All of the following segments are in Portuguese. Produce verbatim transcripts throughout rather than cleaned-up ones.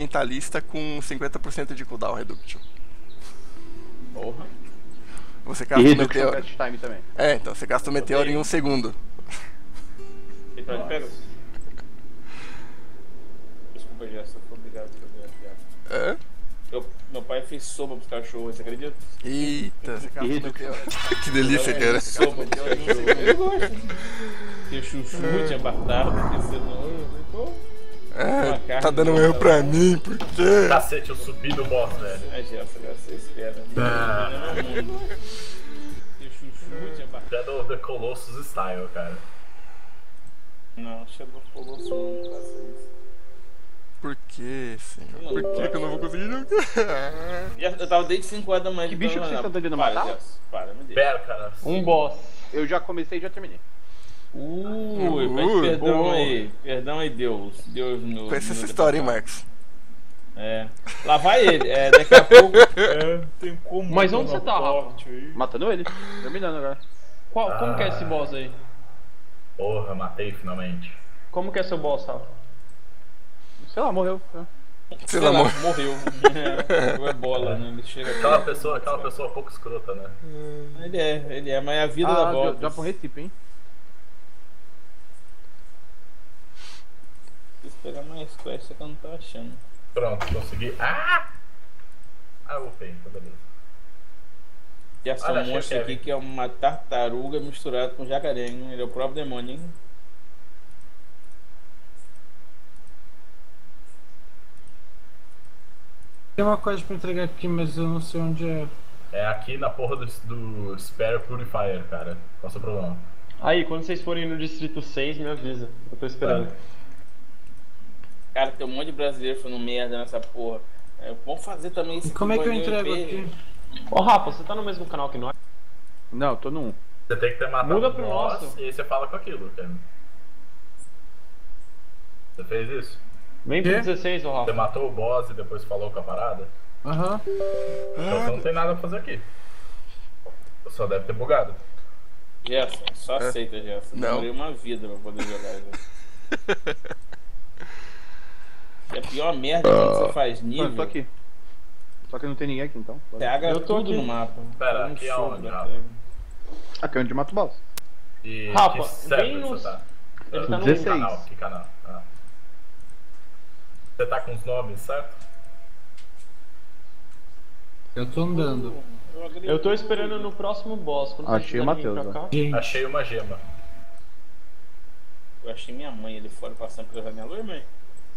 mentalista com cinquenta por cento de cooldown reduction. Porra. Você E casta o reduction meteoro. cast time também. É, então você gasta o meteoro em um segundo. Então ele pega. Desculpa, Gerson, obrigado por fazer a piada. É? Eu, meu pai fez sopa pros cachorros, você acredita? Eita, você casta o Reduction. meteoro. Que delícia, Eu cara. fiz sopa pros cachorros. Eu gosto. Tinha chuchu, tinha batata, tinha cenoura. Pô. É, Uma carne tá dando um erro pra mim, por quê? Cacete, eu subi do boss, velho. É, Gerson, você espera. Ah. Tinha chuchu, tinha batata. Shadow of the Colossus style, cara. Não, Shadow of the Colossus não, não faça isso. Por que, senhor? Eu não Por que, que eu não vou conseguir jogar? Já- Eu tava desde cinco horas da manhã. Que bicho então, que vocês não, estão tentando para, matar? Gerson, para, me deixa. Pera, cara. Um boss. Eu já comecei e já terminei. Ui, Ui, pede perdão boa. aí. Perdão aí, Deus. Deus no. Conhece no essa história, hein, Marcos? É. Lá vai ele. É, daqui a pouco. É, tem como. Mas onde dar você tá, uma Rafa? porte aí. Matando ele. Terminando agora. Qual, como que é esse boss aí? Porra, matei finalmente. Como que é seu boss, Rafa? Sei lá, morreu. Sei Sei lá, lá, amor. morreu. É, é bola, né? Ele chega aqui. Aquela pessoa, aquela pessoa pouco escrota, né? Ele é, ele é, mas é a vida da Ah, bola. já, já pra um Recife, hein? Preciso pegar mais quest que eu não tô achando. Pronto, consegui. Ah! Ah, eu upei, tá beleza. E essa Olha, achei monstro o aqui Kevin. que é uma tartaruga misturada com jacaré, hein? Ele é o próprio demônio, hein? Tem uma coisa pra entregar aqui, mas eu não sei onde é. É aqui na porra do, do Spare Purifier, cara. Qual é o seu problema? Aí, quando vocês forem no distrito seis, me avisa. Eu tô esperando. Cara, tem um monte de brasileiro falando merda nessa porra. É, vamos fazer também esse E como é que eu banho entrego E P. aqui? Ô Rafa, você tá no mesmo canal que nós? Não, tô no um. Você tem que ter matado Muda o pro boss nosso. e aí você fala com aquilo, cara. Você fez isso? Vem pro Quê? dezesseis, ô Você Rafa. matou o boss e depois falou com a parada? Aham. Então você não tem nada pra fazer aqui. Só deve ter bugado. Gerson, só aceita, Gerson. Não. Demorei uma vida pra poder jogar isso. É a pior merda quando você faz Ah, nível. eu tô aqui. Só que não tem ninguém aqui, então. Você agra Eu tô tudo aqui. no mapa. Pera, Faz um aqui show aonde, da Rafa? terra. Aqui é onde mata o boss. E Rafa, que server vem nos- você tá? Ele Ah, tá no que dezesseis. canal? Que canal? Ah. Você tá com os nomes, certo? Eu tô andando. agrego Eu tô esperando no próximo boss. Quando vocês Achei o quiserem vir Matheus, pra cá. Gente, Achei uma gema. Eu achei minha mãe ali fora passando pela janela. Oi, mãe.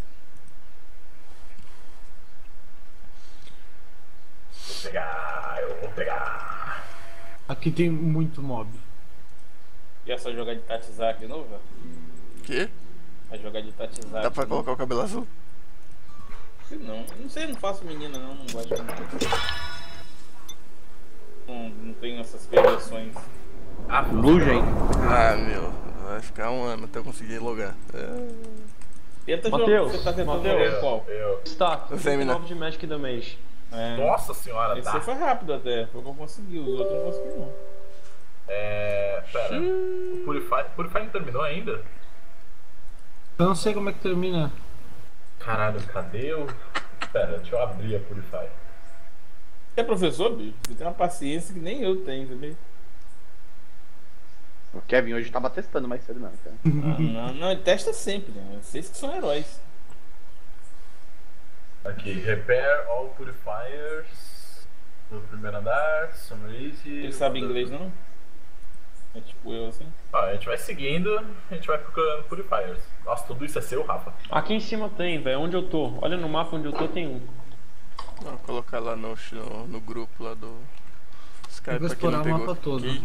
Vou pegar, eu vou pegar. aqui tem muito mob. E essa jogar de Tatizak de novo, velho? Quê? Vai jogar de Tatizak. Dá pra colocar o cabelo azul? Não, não sei, não faço menina não, não gosto de não, não tenho essas perversões. Ah, Blue Gen. Ah, meu. Vai ficar um ano até eu conseguir logar. É. Tenta Mateus, jogar, você tá tentando Mateus. jogar qual? eu. Está, Eu sei, mina. nove de Magic Damage. É, Nossa senhora, esse tá. aí foi rápido até, foi o que eu consegui, os outros não consegui não. É. Pera. O Purify, Purify não terminou ainda? Eu não sei como é que termina. Caralho, cadê o. Pera, deixa eu abrir a Purify. Você é professor, bicho? Você tem uma paciência que nem eu tenho, sabe? O Kevin hoje tava testando mais cedo, não, cara. Ah, não, não, ele testa sempre, né? Vocês que são heróis. Aqui, repair all purifiers no primeiro andar, summarize. Ele sabe inglês não? É tipo eu assim? Ah, a gente vai seguindo, a gente vai procurando purifiers. Nossa, tudo isso é seu, Rafa. Aqui em cima tem, velho. Onde eu tô? Olha no mapa onde eu tô, tem um. Vou colocar lá no, no, no grupo lá do Skype Eu vou pra quem não explorar o pegou. mapa todo. Aqui.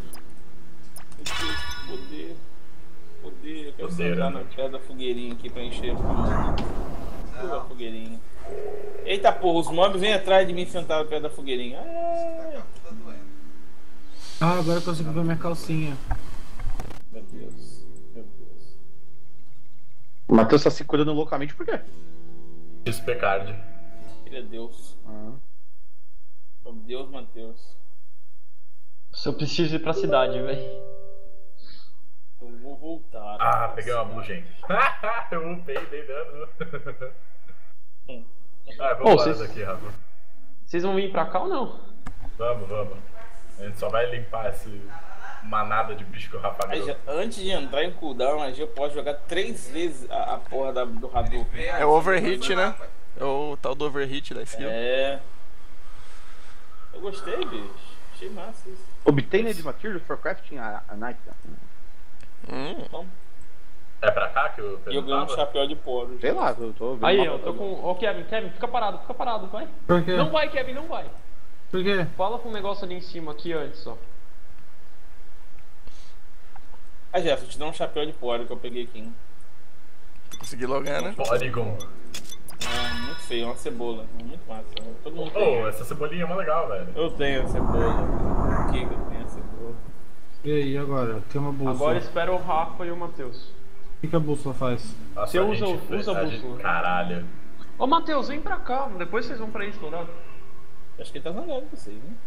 Poder. Poder. Eu quero Poder, sentar né? na perto da fogueirinha aqui pra encher a fogueirinha. Eita porra, os mobs vêm atrás de mim sentado perto da fogueirinha. Ah, Ah, agora eu consigo ver minha calcinha. meu Deus. Meu Deus. O Matheus tá se curando loucamente por quê? X P card. Ele é Deus. Ah. Meu Deus, Matheus. Se eu preciso ir pra cidade, velho. Eu vou voltar. Ah, peguei uma blue gen. Eu upei, dei dano. Hum. Ah, vamos Ô, embora vocês- daqui, Rafa. Vocês vão vir pra cá ou não? Vamos, vamos. A gente só vai limpar esse manada de bicho que o Rafa Aí, deu. já- antes de entrar em cooldown, a gente pode jogar três vezes a, a porra da, do Hadouken. É o overhit, né? É o tal do overhit da skill. É. Eu gostei, bicho. Achei massa isso. Obtained material for crafting a, a knife. Hum. Então, É pra cá que o e eu Pedro ganhei um tava? chapéu de poro. Sei lá, eu tô vendo. Aí, o eu mapa tô do- com. Ô, Kevin, Kevin, fica parado, fica parado, vai. Por quê? Não vai, Kevin, não vai. Por quê? Fala com o negócio ali em cima, aqui antes, ó. Ah, Jefferson, te dá um chapéu de poro que eu peguei aqui. Consegui logar, né? Polygon. É, muito feio, é uma cebola. É muito massa. Todo mundo Pô, tem. essa cebolinha é mó legal, velho. Eu tenho a cebola. Por que que eu tenho a cebola? E aí, agora? Tem uma bússola. Agora espera o Rafa e o Matheus. O que, que a bússola faz? Nossa, Você a usa- gente fez- usa a gente- bússola. Caralho. Ô, Matheus, vem pra cá, depois vocês vão pra aí explorar. Acho que ele tá zangado com vocês, né?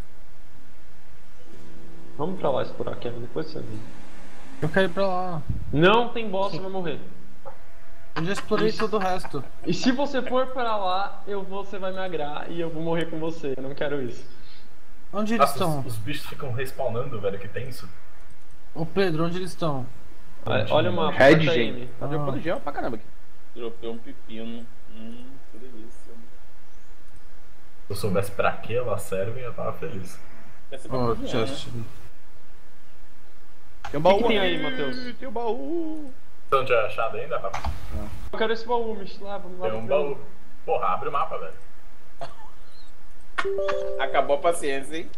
Vamos pra lá explorar, Kevin, depois você vem. Eu quero ir pra lá. Não tem boss, você vai morrer. Eu já explorei todo o resto. E se você for pra lá, eu vou, você vai me agrar e eu vou morrer com você. Eu não quero isso. Onde eles Nossa, estão? os, os bichos ficam respawnando, velho, que tenso. Ô Pedro, onde eles estão? Olha, olha o mapa. Red, aperta gente. M. Tá dropando gel pra caramba aqui. Dropei um pepino. Hum, que delícia. Se eu soubesse pra que elas servem, eu tava feliz. Deve ser pra Ó, cozinhar, chest. né? Tem um O baú que, que tem aí, aqui. Matheus? Tem um baú. Você não tinha achado ainda, Rafa? Eu quero esse baú, me leva, me Tem leva um pra baú. Porra, abre o mapa, velho. Acabou a paciência, hein?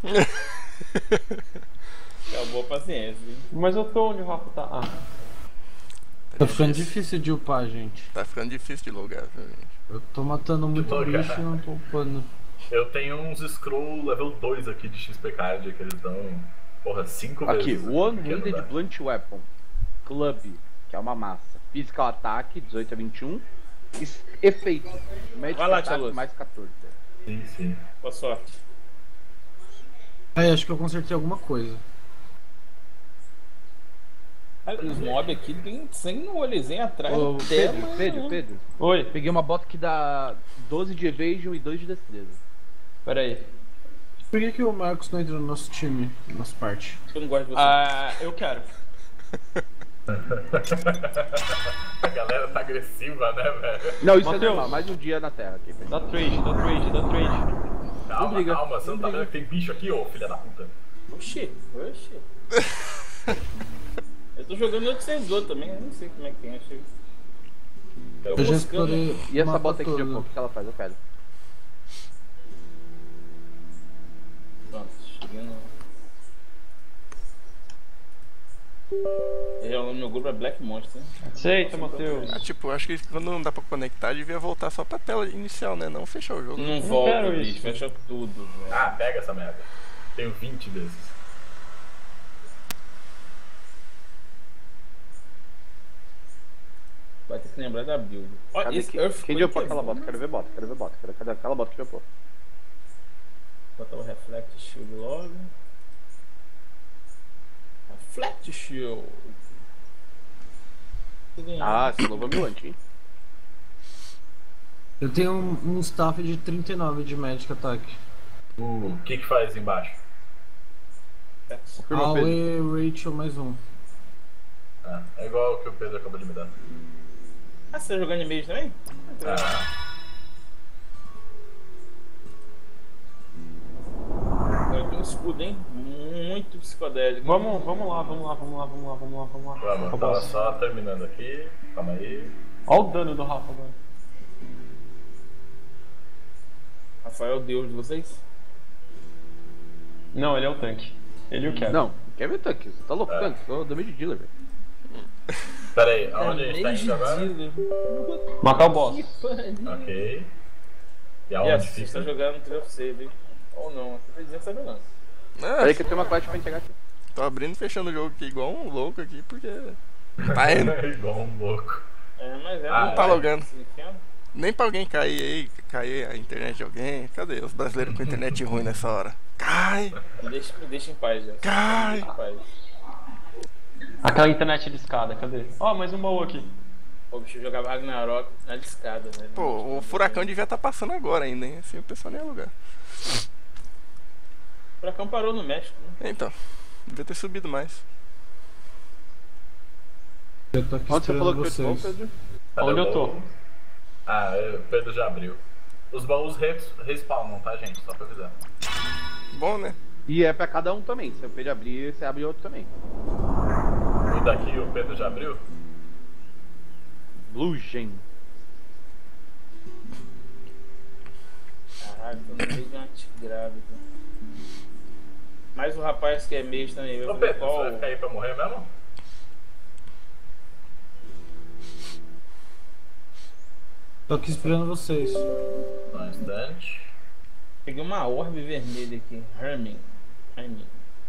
Acabou a paciência, hein? Mas eu tô onde o Rafa tá. Ah. Tá ficando difícil de upar, gente. Tá ficando difícil de logar, viu, gente? Eu tô matando muito logar. bicho e não tô upando. Eu tenho uns scroll level dois aqui de X P card que eles dão, porra, cinco Aqui, vezes. One Porque não Handed dá. Blunt Weapon. Club, que é uma massa. Physical Attack, dezoito a vinte e um. Es- Efeito. Magic Vai lá, Attack, Tia Luz. mais quatorze. Sim, sim. Boa sorte. Aí, acho que eu consertei alguma coisa. Cara, os mobs aqui tem sangue no olhozinho atrás. Ô, da Pedro, tela, Pedro, né? Pedro. Oi, Peguei uma bota que dá doze de evasion e dois de destreza. pera aí. Por que, que o Marcos não entra no nosso time, na nossa parte? Eu não gosto de você. Ah, eu quero. A galera tá agressiva, né, velho? Não, isso Mateus. é normal. Mais um dia na Terra aqui. Dá trade, dá trade, dá trade. Calma, briga. calma, você não tá vendo que tem bicho aqui, ô filha da puta? Oxi, oxi. Eu tô jogando outro sensor também, eu não sei como é que tem, achei. Eu já buscando- explorei. E o essa mapa bota aqui de todo. Opal, o que ela faz? Eu quero. Pronto, cheguei no. E o nome do meu grupo é Black Monster. Aceita, Matheus. Ah, tipo, acho que quando não dá pra conectar, devia voltar só pra tela inicial, né? Não fechar o jogo. Não volta, quero bicho, isso. fecha tudo, velho. Ah, pega essa merda. Tenho vinte desses. Vai ter que lembrar da build. Ó, Cadê esse que, Earthquake quem deu pra é aquela bom, bota? né? Quero ver bota, quero ver bota. Quero, cadê aquela bota que deu pô? Botar o Reflect Shield logo. Reflect Shield. Ah, esse novo ambulante, hein? Eu tenho um, um staff de trinta e nove de Magic Attack. O que que faz embaixo? Confirma, Pedro. Aue, Rachel, mais um. Ah, é igual o que o Pedro acabou de me dar. Ah, você tá jogando e-mail também? Ah, Agora tem um escudo, hein? Muito psicodélico. Vamos, vamos lá, vamos lá, vamos lá, vamos lá, vamos lá, vamos lá. vamos, Ó, tava boss. só terminando aqui. Calma aí. Olha o dano do Rafa agora. Rafael é o deus de vocês? Não, ele é o tanque. Ele e o Kevin. Não, quer ver tanque? Você tá louco, É. tanque? Tô damage dealer, velho. Pera aí, aonde a gente tá indo agora? Matar o boss. Ok. E aonde Yes, você fica? tá jogando no Trail Save, hein? Ou não, você tá dizendo que você tá jogando. Ah, Peraí que eu tenho uma quest pra entregar aqui. tô abrindo e fechando o jogo aqui igual um louco aqui, porque tá indo. Igual um louco. É, mas é. Ah, Não tá vai, logando. se enfiando. Nem pra alguém cair aí, cair a internet de alguém. Cadê os brasileiros com internet ruim nessa hora? Cai! Me deixa, me deixa em paz, já. Cai! Me deixa em paz. Aquela internet de escada, cadê? Ó, mais um baú aqui. Pô, o bicho jogava Ragnarok na discada, velho. Pô, o furacão devia estar passando agora ainda, hein? Assim o pessoal nem ia alugar. O furacão parou no México, né? Então, devia ter subido mais. Eu tô aqui Onde você falou esperando que eu tô, vocês. Pedro? Cadê Onde o eu tô? baú? Ah, é, o Pedro já abriu. Os baús res- respawnam, tá, gente? Só pra avisar. Bom, né? E é pra cada um também. Se o Pedro abrir, você abre outro também. O daqui o Pedro já abriu? Blue Gen. Caralho, tô no meio de uma grávida. Mas o rapaz que é mês também vai Ô fazer Pedro, qual? você vai ficar aí pra morrer mesmo? Tô aqui esperando vocês. Só um instante. Peguei uma orbe vermelha aqui. Hermin. Hermin.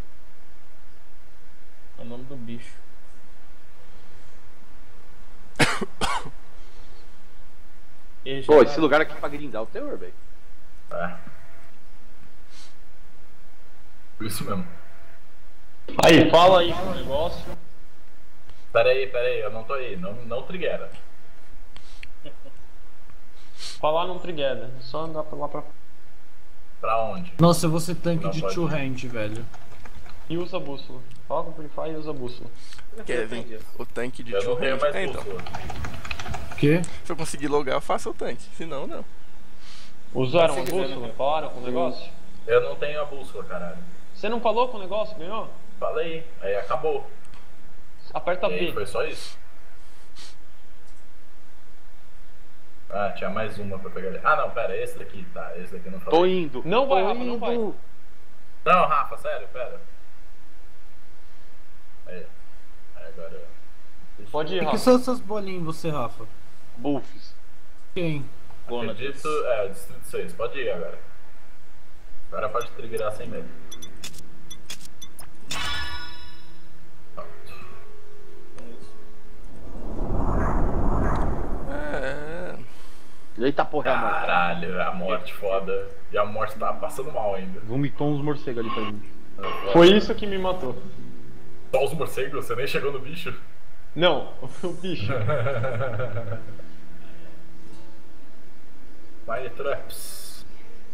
É o nome do bicho. Ele já Pô, tá- esse lugar aqui pra grindar o teor, velho. É. Isso mesmo. Aí, fala aí o negócio. Pera aí, pera aí, eu não tô aí. Não, não trigueira. Falar não trigueda. É só andar pra lá pra. Pra onde? Nossa, eu vou ser tanque Não de pode. two hand, velho. E usa a bússola. Fala com o Purify e usa a bússola. Kevin, o tanque de Eu não tenho two-hand. mais É, então. bússola. O quê? Se eu conseguir logar, eu faço o tanque. Se não, não. Usaram Se a quiser, bússola? né? Falaram com o negócio? Eu não tenho a bússola, caralho. Você não falou com o negócio? Ganhou? Falei, aí acabou. Aperta E aí B. foi só isso. Ah, tinha mais uma pra pegar ali. Ah não, pera, esse daqui, tá, esse daqui eu não falei. Tô indo. Não vai, Tô Rafa, não vai. indo. Não, Rafa, sério, pera. Aí, aí agora. Pode ir, O que Rafa. são essas bolinhas em você, Rafa? Buffs. Quem? Acredito, é, Distrito seis, pode ir agora. Agora pode triggerar sem medo. Pronto. É. Eita porra, é a morte. Caralho, a morte foda. E a morte tá passando mal ainda. Vomitou uns morcegos ali pra gente. Foi isso que me matou. Só os morcegos? Você nem chegou no bicho? Não, o bicho. Fire Traps.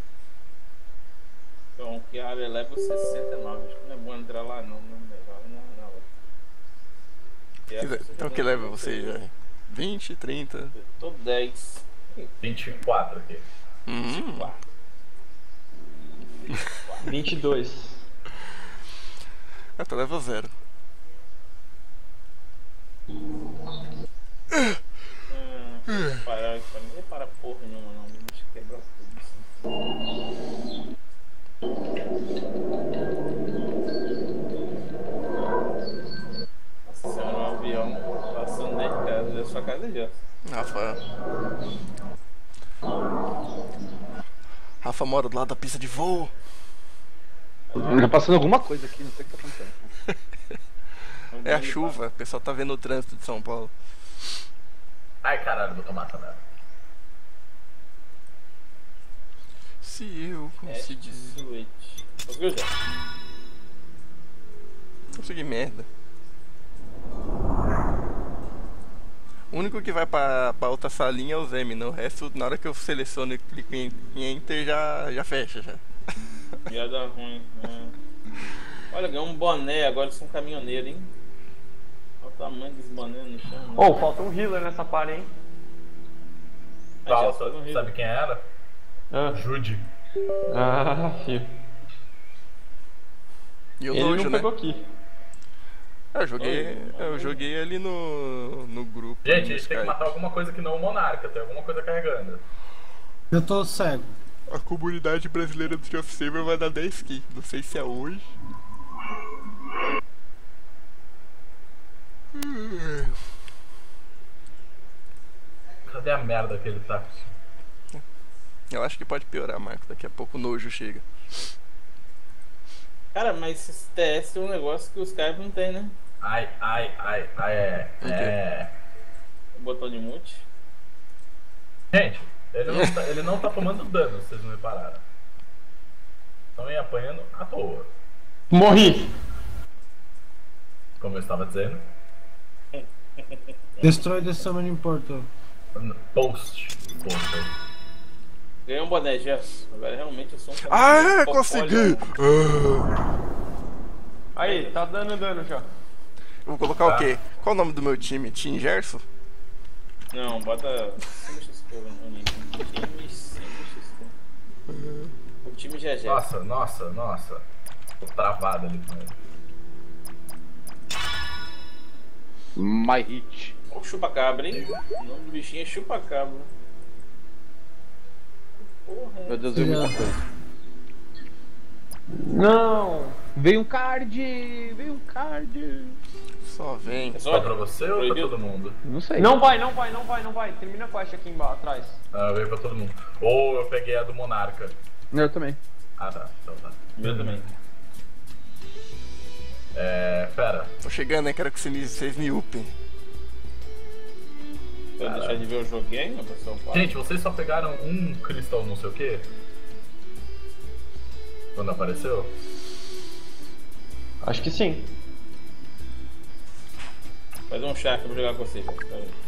Então, que a área leva sessenta e nove. Acho que não é bom entrar lá, não. Não é legal, não, não. E essa Então sessenta e que nove leva eu você tô- já? vinte, trinta. Eu tô dez. vinte e quatro aqui. Hum. vinte e dois. Ah, tu leva zero. Hum, parar isso pra mim. Não ia parar porra nenhuma, não. Deixa eu quebrar tudo assim. Nossa senhora, um avião passando dentro de casa. Da sua casa já. Rafa. Rafa mora do lado da pista de voo. Tá passando alguma coisa aqui, não sei o que tá acontecendo. É a chuva, o pessoal tá vendo o trânsito de São Paulo. Ai caralho, vou tomar essa merda. Se eu conseguir. Switch. Conseguiu já? Consegui merda. O único que vai pra, pra outra salinha é o Zemi, não. O resto, na hora que eu seleciono e clico em, em Enter, já, já fecha. Já. Já dá ruim. Né? Olha, ganhou um boné. Agora sou um caminhoneiro, hein? Olha o tamanho desse boné no chão. Ô, oh, falta um healer nessa party, hein? Aí já Falta, faz um rio. sabe quem era? Ah, Jude. ah filho. E o Ele nojo, não né? pegou aqui. Eu joguei, Oi, eu joguei ali no, no grupo. Gente, a no gente tem que Skype. matar alguma coisa que não o Monarca, tem alguma coisa carregando. Eu tô cego. A comunidade brasileira do Sea of Saber vai dar dez kills. Não sei se é hoje. Cadê a merda que ele tá? Eu acho que pode piorar, Marco. Daqui a pouco o nojo chega. Cara, mas esse T S é um negócio que os caras não tem, né? Ai, ai, ai, ai, é. quê? É. O botão de mute. Gente, ele não, tá, ele não tá tomando dano, vocês não repararam. Estão aí apanhando à toa. Morri. Como eu estava dizendo. Destroy the summoning portal. Post. Post. Ganhei um boné, Gerson. Agora realmente eu sou um... Ah, Pô, consegui! olha, Aí, tá dando dano já. Eu vou colocar Tá. o quê? Qual o nome do meu time? Team Gerson? Não, bota... Time X P, o nick. Time X P. O time G G. Nossa, nossa, nossa. Tô travado ali com ele. My hit. Olha o chupa-cabra, hein? O nome do bichinho é chupa-cabra. Porra, é. Meu Deus, veio muita coisa. Não! Veio um card! Veio um card! Só vem. É Só só pra você ou pra proibido? todo mundo? Não sei. Não vai, não vai, não vai, não vai. Termina a quest aqui embaixo, atrás. Ah, veio pra todo mundo. Ou eu peguei a do Monarca. Eu também. Ah, tá. Então tá. Meu também. É. Pera. Tô chegando, hein? Quero que vocês me, vocês me upem. Pra deixar de ver o joguinho, pessoal. Gente, vocês só pegaram um cristal não sei o que? Quando apareceu? Acho que sim. Faz um chá que eu vou jogar com você, Gerson. Tá aí.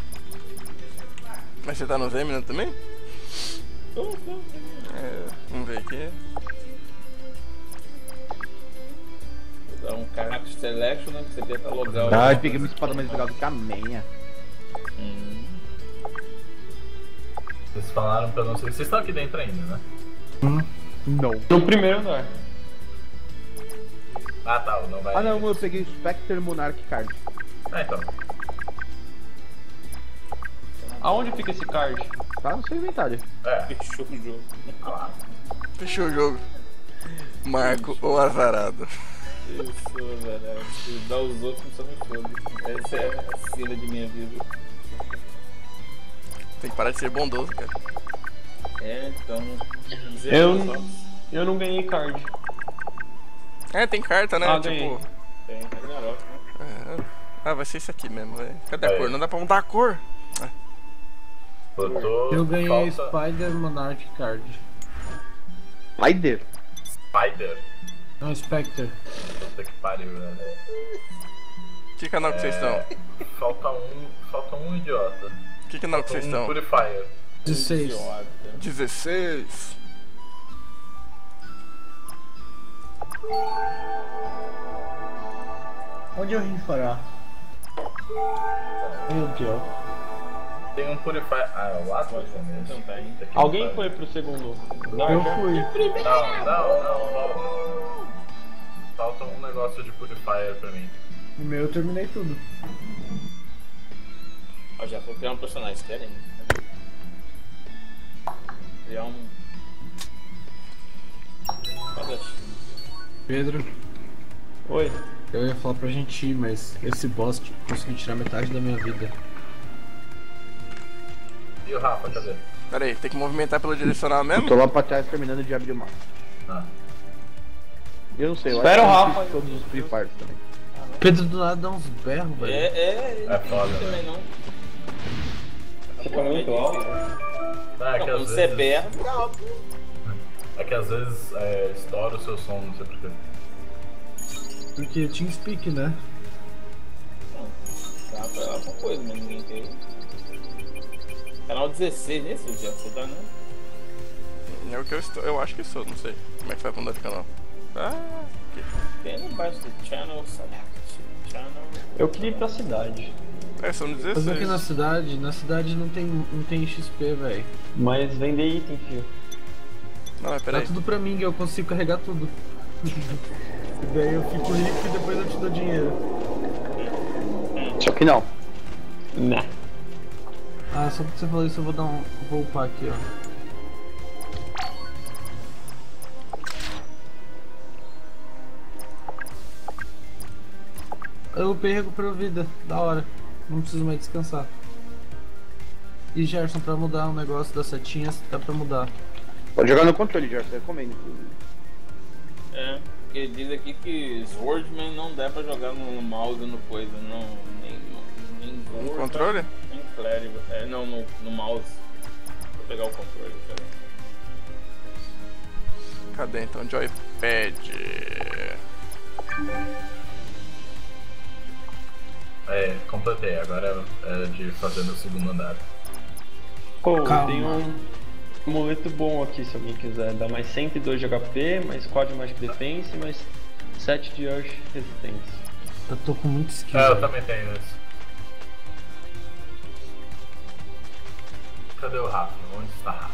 Mas você tá no Zemina também? Tô, tô, tô. É, vamos ver aqui. Vou dar um Carnax Selection, né? Que você tenta logar o. Ah, eu peguei uma espada mais legal do que a minha. Hum. Vocês falaram pra não sei. Vocês estão aqui dentro ainda, né? Não. No primeiro andar. Ah, tá. Não vai. Ah não, eu peguei Spectre Monarch Card. Ah, então. Aonde fica esse card? Tá no seu inventário. É. Fechou o jogo. Fechou o jogo. Marco ou azarado. Isso, velho. Se dá os outros, só me foda. Essa é a cena de minha vida. Tem que parar de ser bondoso, cara. É, então. Eu, Zero eu não ganhei card. É, tem carta, né? Ah, tipo. ganhei. Tem Ragnarok, né? é, Ah, vai ser isso aqui mesmo, velho. Cadê a Aí. cor? Não dá pra mudar a cor. Eu tô. Eu ganhei falta... Spider Monarch Card. Spider? Spider? Não, Spectre. Puta que pariu, velho. Que canal que vocês estão? É, Falta um. Falta um idiota. Que canal que Falta vocês um estão? Purifier. dezesseis. Idiota. dezesseis. Onde eu vim parar? Meu Deus. Tem um Purifier. Ah, é o Atlas mesmo. Não tá aí. Alguém foi pro segundo andar Eu já? fui. Não, não, não, não. Falta um negócio de Purifier pra mim. O meu eu terminei tudo. Ó, já vou criar um personagem, querem? Criar um. Espadachim. Pedro, Oi. eu ia falar pra gente ir, mas esse boss conseguiu tirar metade da minha vida. E o Rafa, cadê? Pera aí, tem que movimentar pelo direcional mesmo? Tô lá pra trás terminando de abrir o mapa. Ah. Eu não sei, eu Espera acho o que eu Rafa. fiz todos os Free Fires também. Pedro do lado dá uns berros, velho. É, é. É foda, também não. Você tá muito alto? Ah, é Não, que quando às você vezes. berra, fica alto. É que às vezes é, estoura o seu som, não sei porquê. Porque TeamSpeak, né? Dá pra lá pra coisa, mas ninguém tem. Canal dezesseis, né, seu Jeff? Você tá, né? É o que eu estou. Eu acho que sou, não sei. Como é que vai mudar de canal? Ah, aqui. Tem lá embaixo do Channel Select. Channel. Eu queria ir pra cidade. É, são Mas aqui na dezesseis. cidade, na cidade não tem, não tem X P, velho. Mas vender item, filho. Não, mas Dá peraí. tudo pra mim, que eu consigo carregar tudo. Daí eu fico rico e depois eu te dou dinheiro. Só que não. Nah. Ah, só porque você falou isso eu vou dar um. Vou upar aqui, ó. Eu upei e recupero vida, da hora. Não preciso mais descansar. E Gerson, pra mudar o negócio das setinhas, dá pra mudar. Pode jogar no controle, Jorge, você recomendo. inclusive. É, porque diz aqui que Swordman não dá pra jogar no mouse no coisa, não. Nem, nem No Sword, controle? Nem Clérigo. É, não, no, no mouse. Vou pegar o controle, pera. Cadê então? Joypad. Aí, É, completei. Agora é de fazer no segundo andar. Pô, Calma. tem um amuleto bom aqui se alguém quiser. Dá mais cento e dois de H P, mais quatro de Magic Defense e mais sete de Urge Resistência. Eu tô com muito skill. Ah, eu velho. também tenho isso. Cadê o Rafa? Onde está Rafa?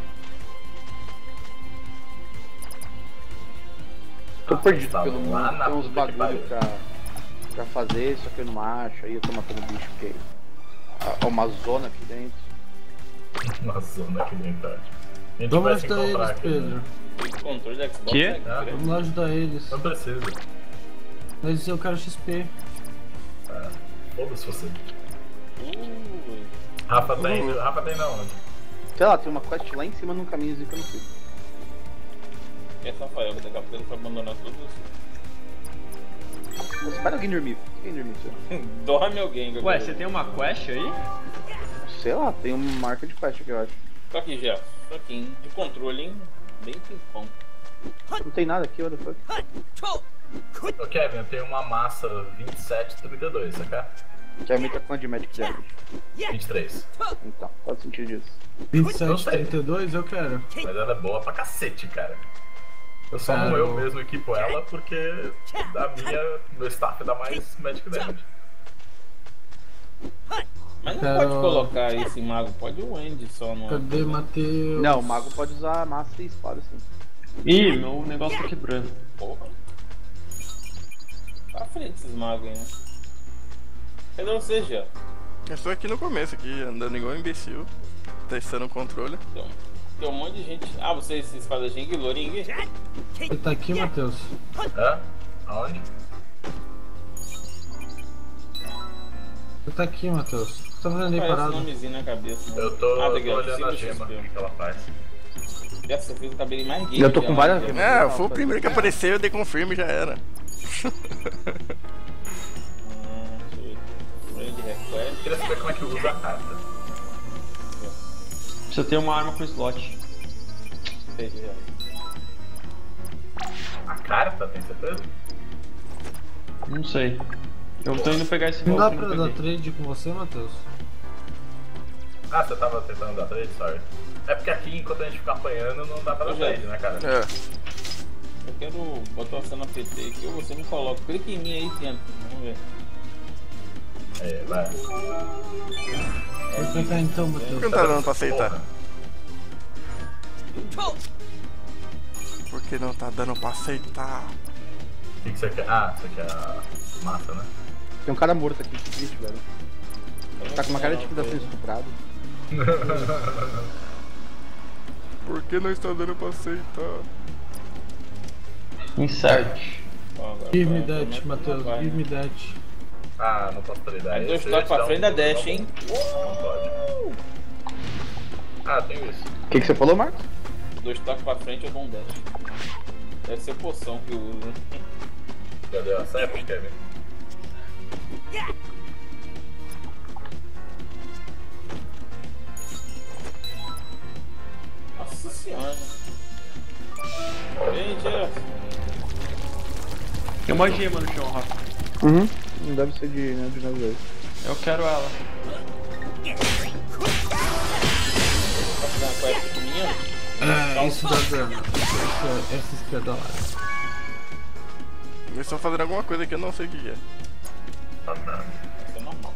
Tô perdido Tá pelo mundo, lá na tem uns puta que bagulho pariu. pra, pra fazer, só que eu não acho, aí eu tô matando bicho porque é uma zona aqui dentro. Uma zona aqui dentro. A gente Vamos vai se ajudar encontrar eles, aqui, Pedro. né? O controle da Xbox Quê? é grande. Vamos lá ajudar eles. Não precisa. Mas eu quero X P. Ah, foda-se você. Uh, Rafa tem. Rafa tem não, onde? Sei lá, tem uma quest lá em cima num caminhozinho que eu não fui. essa Rafael, daqui a pouco ele foi abandonar tudo isso. Mas espera alguém dormir. Quem dormir, senhor? Dorme alguém, Ué, você tem uma quest aí? Sei lá, tem uma marca de quest aqui, eu acho. Tô aqui, Jeff. Tô aqui, hein? De controle, hein? Bem ping-pong. Não tem nada aqui, what the fuck? Ô Kevin, eu tenho uma massa vinte e sete trinta e dois, saca? Que a minha tá com a de Magic Damage. vinte e três. Então, pode sentir disso. vinte e Eu sete, sei. trinta e dois, eu quero. Mas ela é boa pra cacete, cara. Eu só não Cara, eu eu- mesmo equipo ela porque a minha, meu staff dá mais Magic Damage. Mas não Quero- pode colocar esse mago, pode o Andy só no. Cadê Matheus? Não, o mago pode usar massa e espada, sim. Ih, meu negócio tá quebrando. Porra. Pra frente esses magos aí, né? Cadê você, Jeff? Eu estou aqui no começo, aqui, andando igual um imbecil, testando o controle. Tem um, tem um monte de gente. Ah, vocês, vocês fazem Jing Loring? Você tá aqui, Matheus? Hã? Aonde? Você tá aqui, Matheus. Você tá fazendo aí Parece um parado? nomezinho na cabeça. Né? Eu tô, ah, eu daqui, tô ó, olhando a Silvio gema, o X P. que que ela faz. Jeff, você fez o cabelinho mais gay. Eu tô com já, várias né? gemas. É, foi o primeiro que apareceu, eu dei confirm e já era. Hum, deixa eu ver. Friend request. Eu queria saber como é que usa a carta. Precisa ter uma arma com slot. Sei, Jeff. A carta, tem certeza? Não sei. Eu tô indo pegar esse Não dá golpe, pra não dar peguei. trade com você, Matheus? Ah, você tava tentando dar trade? Sorry. É porque aqui, enquanto a gente fica apanhando, não dá pra dar Eu já- trade, né, cara? É. Eu quero botar uma cena P T aqui ou você me coloca. Clique em mim aí e entra. Vamos ver. É, vai. Vai pra cá então, Por que Matheus. não tá dando pra aceitar? Porra. Por que não tá dando pra aceitar? O que, que você quer? Ah, você quer a massa, né? Tem um cara morto aqui, que triste, velho. Tá com uma cara de tipo tá sendo estuprado. Por que não está dando pra aceitar? Insert. Ó, agora Give me vai, that, vai, Matheus. vai. Give me that. Ah, não posso tradar. Aí dois Esse toques eu pra te frente dá da um- dash, dá um- hein? Não pode. Ah, tenho isso. O que, que você falou, Marcos? Dois toques pra frente eu dou um dash. Deve ser poção que eu uso, né? Já deu a certo, Kevin? Nossa senhora. Gente, é. Tem uma gema no chão, Rafa. Uhum. Não deve ser de, né, de nós dois. Eu quero ela. Tá fazendo a quest com minha? É, isso dá dano. Essa, essa esquerda da hora. Eles estão fazendo alguma coisa que eu não sei o que é. Ah, não. Isso é normal.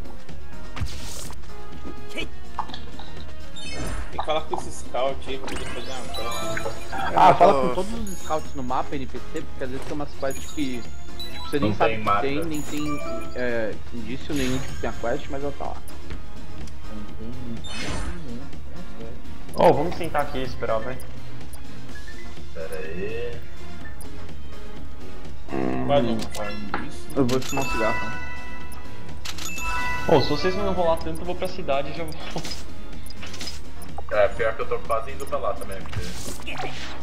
Tem que falar com esse scout aí pra ele fazer uma quest. Ah, fala tô- com todos os scouts no mapa N P C, porque às vezes tem umas quests que tipo, você nem Não sabe tem que marca. tem, nem tem é, indício nenhum de que tem a quest, mas ela tá lá. Oh, vamos sentar aqui e esperar, vai. Pera aí. Vai não, faz isso. Eu vou fumar um cigarro. Oh, se vocês não enrolar tanto, eu vou pra cidade e já vou. É, pior que eu tô quase indo pra lá também, porque...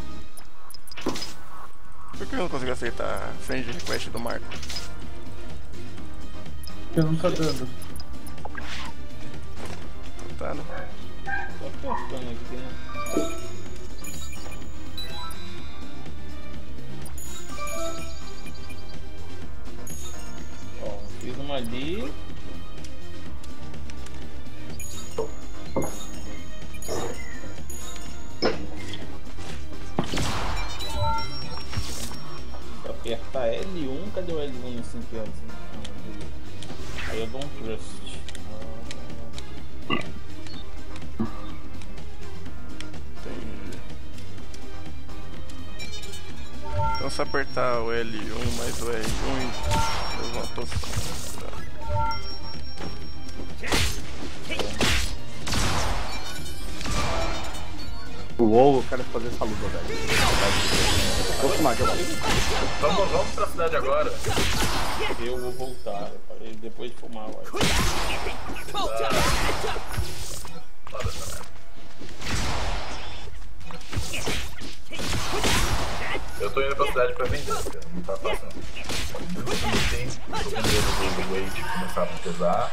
Por que eu não consigo aceitar a friend request do Marco? Porque não tá dando. Tá, né? Tô apertando aqui, né? Ó, fiz uma ali. Vou apertar L um, cadê o L um nesse imperador? Aí eu dou um trust. Entendi. Então se apertar o L um mais o R um, eu vou uma posição. Uou, eu quero fazer essa luta, velho. Vou fumar, já vai. Vamos, vamos pra cidade agora. Eu vou voltar, eu falei depois de fumar, eu acho. Foda essa merda. Eu tô indo pra cidade pra vender, cara. Não tá fácil não. Muito item, tô com medo do weight começar a pesar.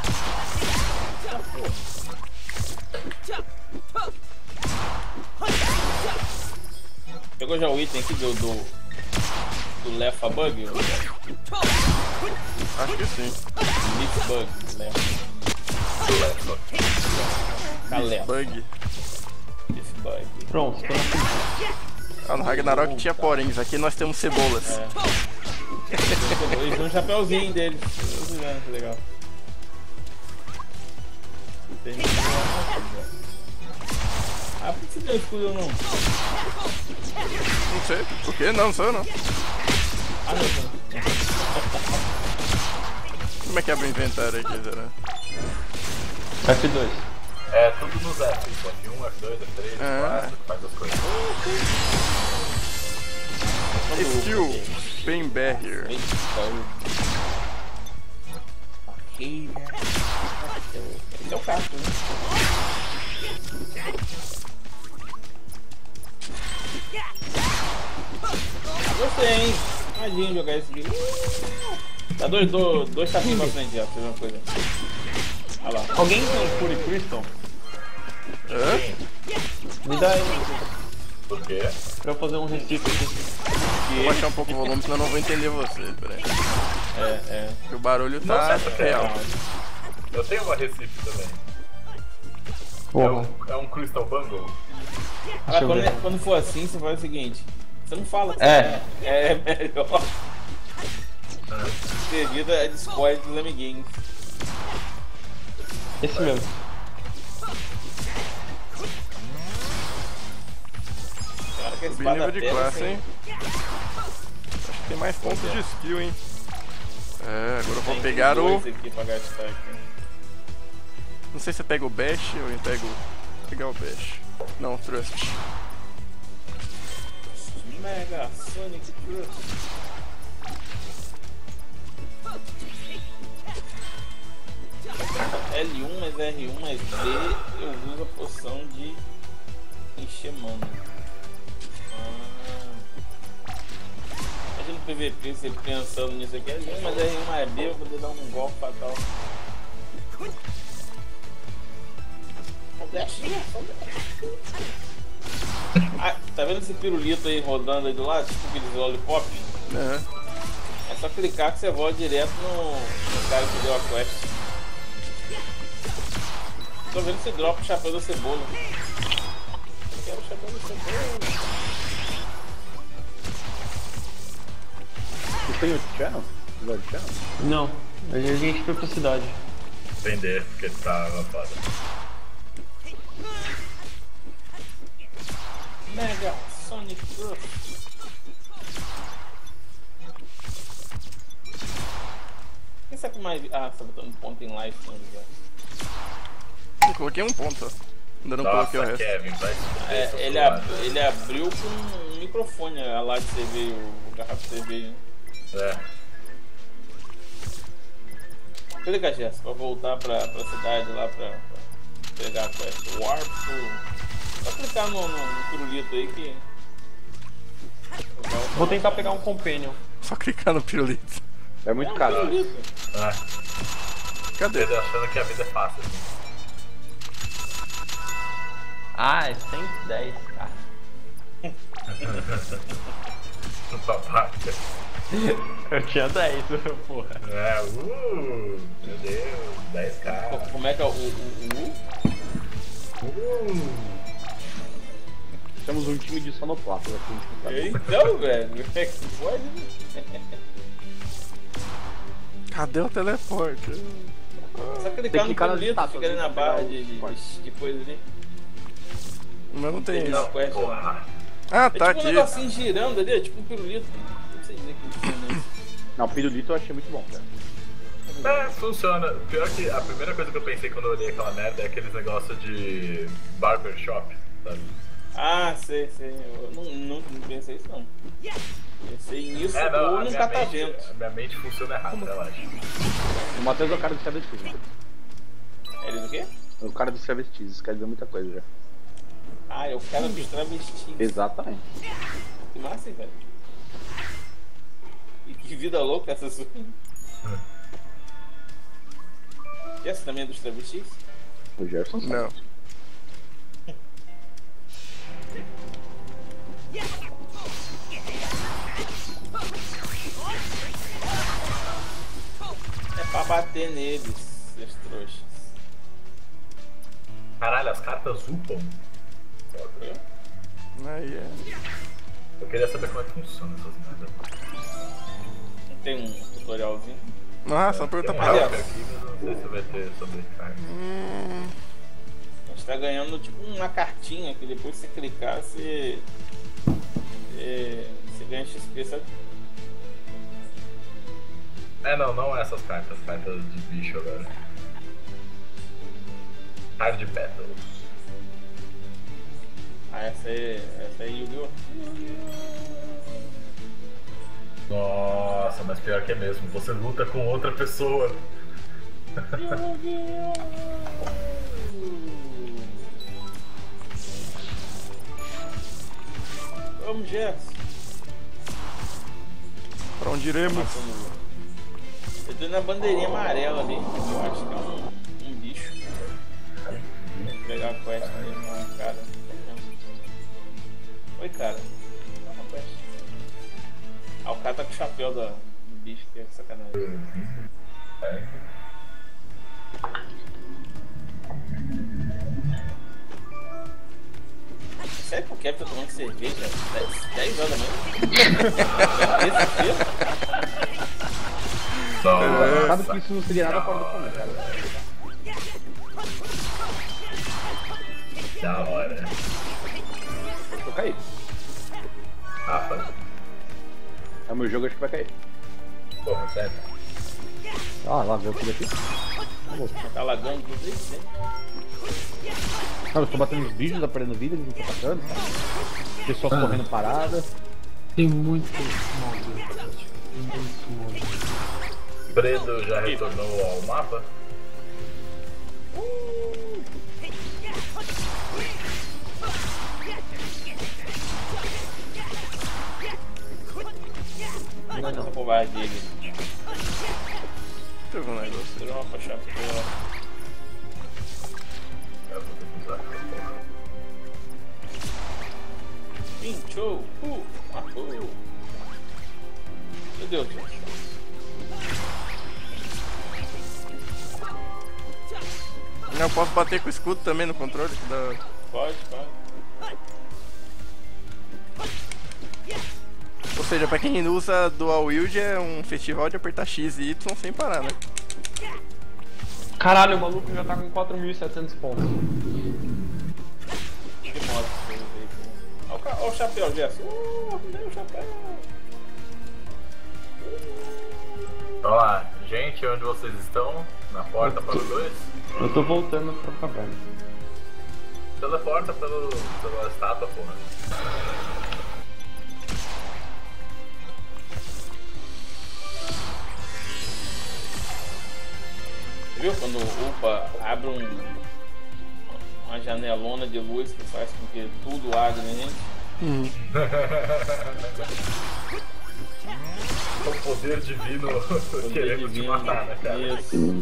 Pegou já o item aqui do, do, do Lefa Bug? Acho que sim. Leaf Bug, Lefa. Calefa. Bug. Leaf Bug. Pronto, pronto. Ah, no Ragnarok tinha poréns, aqui nós temos cebolas. É. Eles têm um chapéuzinho deles. Que legal. Tem ah, por que você deu escudo ou não? Não sei, por quê? Não, não sou eu não. Ah, não, não. Como é que abre o inventário aqui, será? F dois. É tudo nos F, F um, F dois, F três, F quatro, Ah. faz as coisas. Skill, Pain Barrier. Ok, né? Esse é o caso, né? Gostei, hein? Imagina jogar esse jogo. Dá dois, dois, dois tapinhos pra frente já, fazer uma coisa. Olha lá. Alguém tem Fury Crystal? Hã? Me dá aí, Por quê? pra eu fazer um recife aqui. Vou baixar um pouco o volume, senão eu não vou entender você. Peraí. É, é. Porque o barulho tá Nossa, essa real. Eu tenho uma Recife também. É Porra. um, é um Crystal Bungle. Ah, eu quando, ver. quando for assim, você faz o seguinte. Você não fala que É. você é, é melhor. Devido a Discord dos amiguinhos. Esse mesmo. Cara, que a Subi espada nível de pega, classe, assim, hein? Acho que tem mais pontos de skill, hein? É, agora eu vou tem pegar o... dois aqui pra gastar aqui. Não sei se eu pego o Bash ou eu pego... Vou pegar o Bash. Não, Thrust. Mega Sonic Thrust. L um mais R um mais B, eu uso a poção de encher mana. Ah. Imagina no P V P você pensando nisso aqui, L um mais R um mais B, eu vou poder dar um golpe fatal. Ah, tá vendo esse pirulito aí rodando aí do lado? Tipo aqueles lollipop? É. É só clicar que você volta direto no, no cara que deu a quest. Tô vendo se dropa o chapéu da cebola. Eu quero o chapéu da cebola. Você tem o channel? O channel? Não, a gente foi pra cidade. Vender, porque tá avançado. Mega Sonic Thrust. Quem sabe mais. Ah, você tá botando ponto em life não já. Eu coloquei um ponto só. Ainda não coloquei o Nossa, resto. Kevin, vai se fuder, É, seu ele, zoado. ab ele abriu com um microfone a lá de cerveja, o garrafa de cerveja. É. Clica, Jéssica, pra voltar pra, pra cidade lá pra, pra pegar a quest Warp. Só clicar no, no, no pirulito aí que. Vou tentar pegar um Companion. Só clicar no pirulito. É muito É um caro. pirulito. Ah, Cadê? ele achando que a vida é fácil. Assim. Ah, é cento e dez, cara. Babaca. Eu tinha dez, porra. É, uh, meu Deus, dez k. Como é que é o. o, o, o? Uh. Temos um time de sonoplatas aqui. Então, velho, como é que pode? Cadê o teleporte? Só clicar Tem que no clicar nas pirulito, estátuas, fica ali né, na pra barra pegar de, o de, suporte. de coisa ali. Mas não tem Tem isso. uma quest lá. Porra. Ah, É tá tipo um aqui. negocinho girando ali, é tipo um pirulito. Não sei dizer que funciona isso. Não, pirulito eu achei muito bom, cara. É, funciona. Pior que a primeira coisa que eu pensei quando eu olhei aquela merda é aqueles negócios de barbershop, sabe? Ah, sei, sei. Eu não, não, não pensei isso não. Pensei nisso É, não, ou a num minha, catavento. mente, a minha mente funciona errado, relaxa. O Matheus é o cara dos travestis, né? Ele do quê? O cara dos travestis, isso quer dizer muita coisa já. Ah, é o cara dos travestis. Exatamente. Que massa, hein, velho? E que vida louca essa sua. E essa também é dos travestis? O Gerson sabe. Não. É pra bater neles, seus trouxas. Caralho, as cartas upam. Aí é. Eu queria saber como é que funciona essas merdas. Tem um tutorialzinho. Nossa, só pergunta Tem um pra help ela. aqui, mas eu não sei se vai ter sobre cartas. Hum, A gente tá ganhando tipo uma cartinha que depois que você clicar, você. Você, você ganha X P, sabe? É, não, não essas cartas, cartas de bicho agora. Hard Battles. Ah, essa aí. Essa aí Yu-Gi-Oh! Nossa, mas pior que é mesmo, você luta com outra pessoa. Vamos, Gerson. pra onde iremos? Eu tô na bandeirinha amarela ali. Eu acho que é um, um bicho. Vou pegar a quest ali, não, cara. Oi, cara. Dá uma quest. Ah, o cara tá com o chapéu da, do bicho, que é sacanagem. Sério que o Kevin tá tomando cerveja? dez horas da manhã? Esse filho? Sabe que isso não seria nada fora do comum, cara. Da hora. Eu caí. Rafa, É o meu jogo, acho que vai cair. porra, sério. Ah, lá, veio tudo aqui. Tá lagando tudo isso, né? Não, eu tô batendo os bichos, tá perdendo vida, eles não estão atacando. Pessoas Ah. correndo parada. Tem muito mob. Tem muito mob. Bredo já retornou ao mapa? Não, não. Covardia ali. Teve um negócio. Tropa, chapéu. Eu vou ter que usar essa porra. Pinchou. Uh, matou. Meu Deus, gente. Eu posso bater com o escudo também no controle? Que da hora. Pode, pode. Ou seja, pra quem usa Dual Wield é um festival de apertar X e Y sem parar, né? Caralho, o maluco já tá com quatro mil e setecentos pontos. Que moto que eu usei aqui. Olha o, ca- olha o chapéu, Gerson. Uh, arrumei o chapéu. Vamos lá, gente, onde vocês estão? Na porta para os dois? Eu tô voltando pra caverna. Teleporta pelo, pela estátua, porra. Viu? Quando upa, abre um, uma janelona de luz que faz com que tudo arde na gente. O poder divino Poder querendo te divino. matar, né, cara? Isso.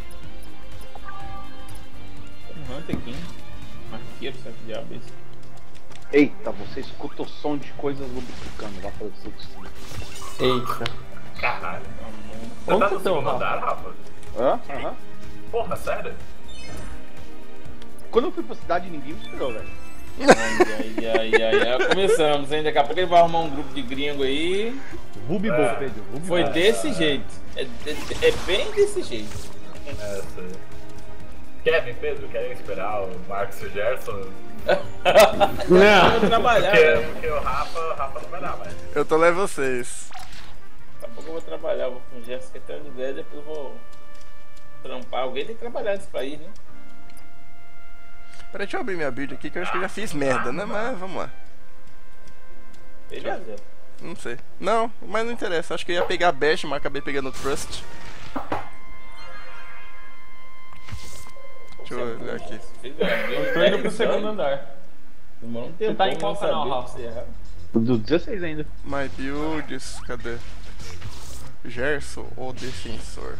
Hunter King. Marqueiro, certo diabo esse. Eita, você escuta o som de coisas lubrificando. Vai fazer isso. Eita. Caralho. Você Onde tá você no tá, segundo Rafa? andar, Rafa? Hã? Aham. Porra, sério? Quando eu fui pra cidade, ninguém me esperou, velho. Ai, ai, ai, ai, ai. Começamos, hein? Daqui a pouco ele vai arrumar um grupo de gringo aí. Rubibo, É. Pedro. Rubibo. Foi desse jeito. É, é, é bem desse jeito. É, sei. Kevin, Pedro, querem esperar o Marcos e o Gerson? Vamos trabalhar, Porque, velho. porque o Rafa, o Rafa não vai dar mais. Eu tô levando vocês. Daqui a pouco eu vou trabalhar, vou com o Jéssica até onde der, depois eu vou trampar. Alguém tem que trabalhar nesse país, né? Peraí, deixa eu abrir minha build aqui que eu acho que eu já fiz merda, né? Mas vamos lá. Veja, Zé. Não sei. Não, mas não interessa. Acho que eu ia pegar a Bash, mas acabei pegando o Trust. Deixa eu olhar aqui. Eu tô indo pro segundo andar. Demorou um tempo. Você tá em qual canal, Rafa? Do dezesseis ainda. My builds, cadê? Gerson ou Defensor?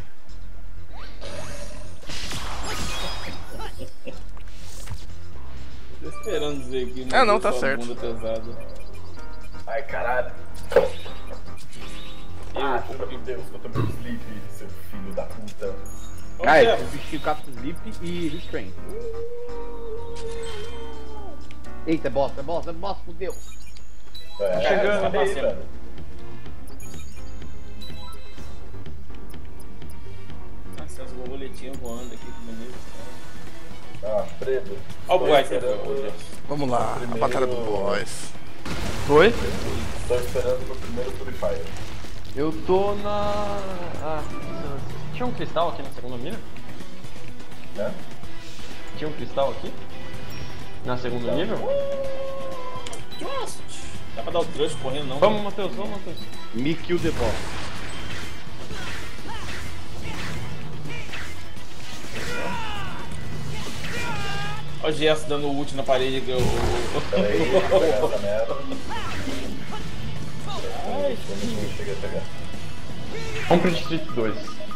Tô esperando dizer aqui. Ah, não, tá sua certo. Bunda pesada. Ai, caralho. Ah, juro por Deus que eu tomei um sleep, seu filho da puta. Ô, Ai, Jeff, eu vesti Captain Sleep e Restrain. Eita, é boss, é boss, é boss, fudeu. É, chegando, tá tá aí, passando. velho. Nossa, as borboletinhas voando aqui, que bonito. Ah, Fredo. Ó o Tô boy, esperando- Vamos lá, a Primeiro- batalha do boss. Foi? Tô esperando no primeiro Purifier. Eu tô na... Ah, tinha um cristal aqui na segunda mina? Né? Tinha um cristal aqui? Na segunda nível? Nossa, dá pra dar o trust correndo, não? Vamos, Matheus, vamos, Matheus. Me kill the boss. Ó o Gesso dando o ult na parede que eu... Peraí, deixa eu pegar essa merda. Ai, como eu cheguei a pegar. Vamos pro Distrito dois.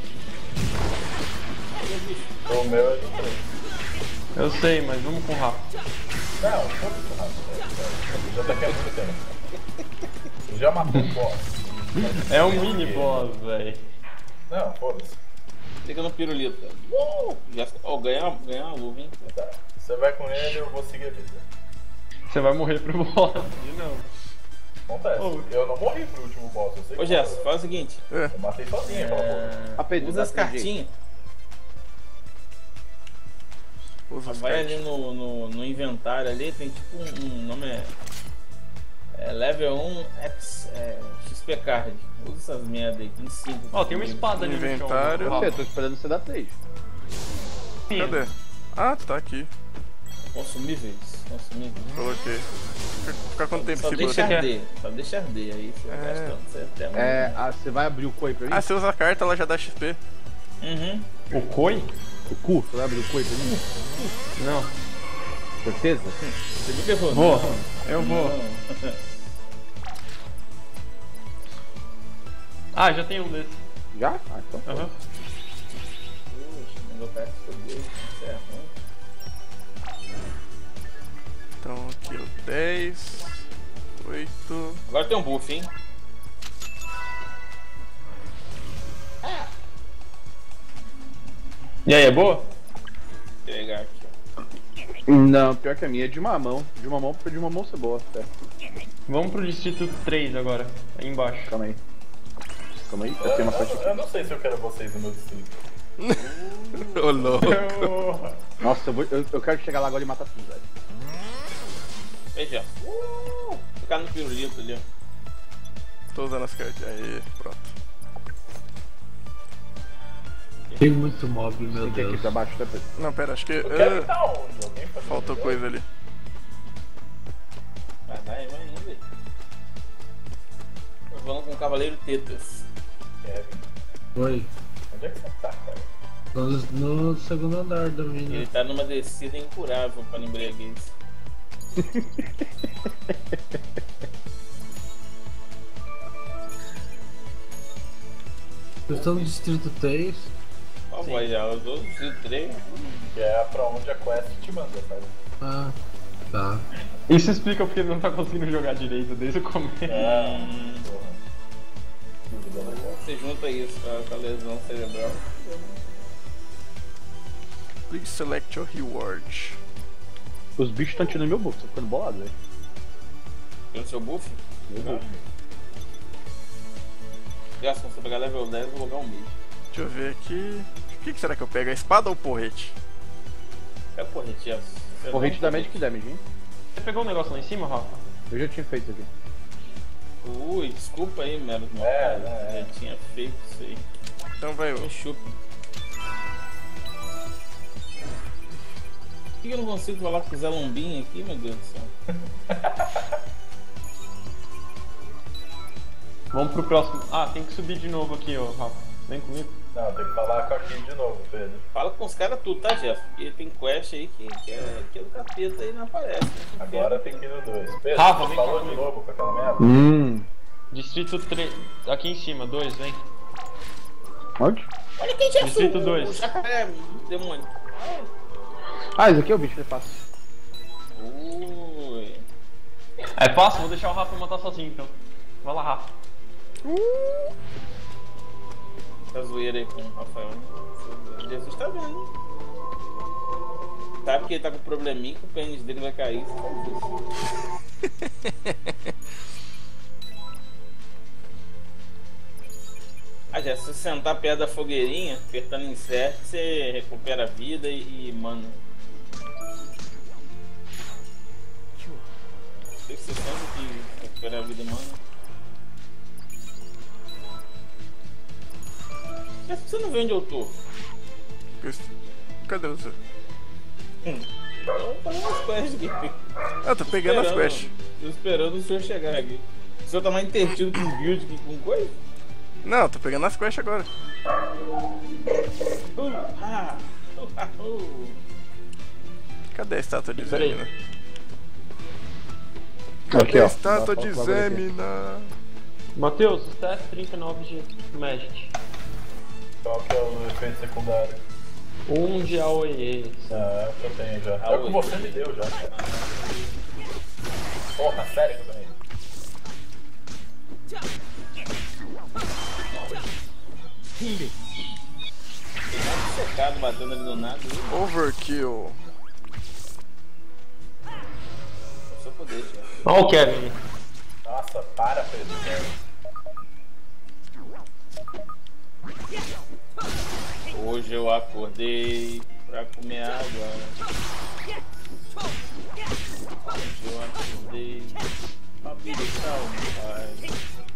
O meu é do três. Eu sei, mas vamos com o Rafa. Não, foda-se o Rafa. Já tá aqui há muito tempo. Eu já matei o boss. É um mini boss, velho. Não, foda-se. Liga no pirulito. Uh! Gesso... Ó, ganha, ganha uma luva, hein? Tá. Você vai com ele, eu vou seguir a vida. Você vai morrer pro boss de novo. Acontece. Ô. Eu não morri pro último boss, eu sei Ô, que Gesso, eu- faz o seguinte. É. Eu matei sozinho aquela porra. A Pedro, Usa dá as teu jeito. cartinhas. Usa os Vai cards. ali no, no, no inventário ali, tem tipo um, um nome é, é level um X, é, X P card. Usa essas merda aí, tem cinco. Ó, tem uma espada ali no chão. Inventário. Eu sei, eu tô esperando você dar três. Cadê? Ah, tá aqui. Consumíveis, consumíveis. Coloquei. Fica, fica quanto tempo Só segura? deixa quer? arder, só deixa arder aí, você vai É. gastando, você até amanhã. É, ah, você vai abrir o coi pra mim? Ah, você usa a carta, ela já dá X P. Uhum. O Koi? O cu? Você vai abrir o coi pra mim? Não. Certeza? Você viu que eu vou? Vou. Não. Eu vou. Não. Ah, já tem um desse. Já? Ah, então. Aham. Puxa, meu cara fodeu, certo, né? Então aqui o dez, oito. Agora tem um buff, hein? E aí, é boa? Vou pegar aqui, ó. Não, pior que a minha é de uma mão. De uma mão, de uma mão ser boa. Até. Vamos pro Distrito três agora, aí embaixo. Calma aí. Calma aí, eu Eu, tenho uma eu, parte eu aqui. não sei se eu quero vocês no meu distrito. Ô louco. Nossa, eu, vou, eu, eu quero chegar lá agora e matar tudo, velho. Veja. Uh, ficar no pirulito ali, ó. Tô usando as cartas. Aí, pronto. Tem muito mob, meu Tem que ir aqui Deus. pra baixo, tá, Pedro? Não, pera, acho que. Eu quero ah, estar onde? Alguém faz faltou uma coisa ali. Vai, vai, vai indo aí. Vamos com o Cavaleiro Tetas. ideia? Kevin, Oi. onde é que você tá, cara? Tô no, no segundo andar da mina. Ele tá numa descida incurável pra embriaguez. Eu estou no distrito três. Ó, vai já, os outros de três. Que é pra onde a quest te manda, sabe? Ah, Tá. Isso explica porque ele não tá conseguindo jogar direito desde o começo. É, Hum, porra. Dúvida legal. você junta isso com a, com a lesão cerebral. Please select your reward. Os bichos estão tirando meu buff, tô ficando bolado, velho. Pelo seu buff? Meu buff. Gerson, se você pegar level dez, eu vou logar um mês. Deixa eu ver aqui. O que, que será que eu pego? A espada ou o porrete? É porrete, Gerson. Você Corrente não- da Magic Damage, hein? Você pegou um negócio lá em cima, Rafa? Eu já tinha feito aqui. Ui, desculpa aí, Melo. É, é, é. Já tinha feito isso aí. Então vai eu. Me chupa. Por que eu não consigo falar com o Zé Lombinho aqui, meu Deus do céu? Vamos pro próximo. Ah, tem que subir de novo aqui, ó, Rafa. Vem comigo. Não, tem que falar com a Kim de novo, Pedro. Fala com os caras tudo, tá, Jeff? Porque tem quest aí que, que, é, que é do capeta e não aparece. Né? Agora tem que ir no dois. Pedro, Rafa, você vem falou cá de comigo. novo com aquela merda? Hum. Distrito três. Aqui em cima, dois, vem. Onde? Olha quem já Distrito o- dois. O jacaré, demônio. Ah, esse aqui é o bicho que ele passa. Ui. É fácil, vou deixar o Rafa matar sozinho então. Vai lá, Rafa. Essa zoeira aí com o Rafael. Jesus tá vendo, hein? Sabe que ele tá com probleminha que o pênis dele vai cair. Você faz isso. Ah, já, se você sentar perto da fogueirinha, apertando insert, você recupera a vida e, e mana. O que você sente que recupera a vida e mana? Mas você não vê onde eu tô? Cadê você? Hum. Eu tô fazendo as quests aqui. Ah, tô pegando as Esperando. quests. Tô esperando o senhor chegar aqui. O senhor tá mais intertido com build que com coisa? Não, tô pegando as quests agora. Uh, ah, uh, ah, uh. Cadê a estátua de Peraí. Zemina? Aqui, Cadê a ó. estátua Dá de pra- pra ver aqui. Zemina? Matheus, stat trinta e nove de Magic. Qual que é o efeito secundário? um de A O E. Ah, que eu tenho já. É o que você me deu já. Porra, sério que eu ganhei. Tem mais secado batendo ali no nada. viu? Overkill. Só por deixar. Olha o Kevin. Nossa, para, Pedro. Hoje eu acordei pra comer água. Hoje eu acordei pra beliscar o pai.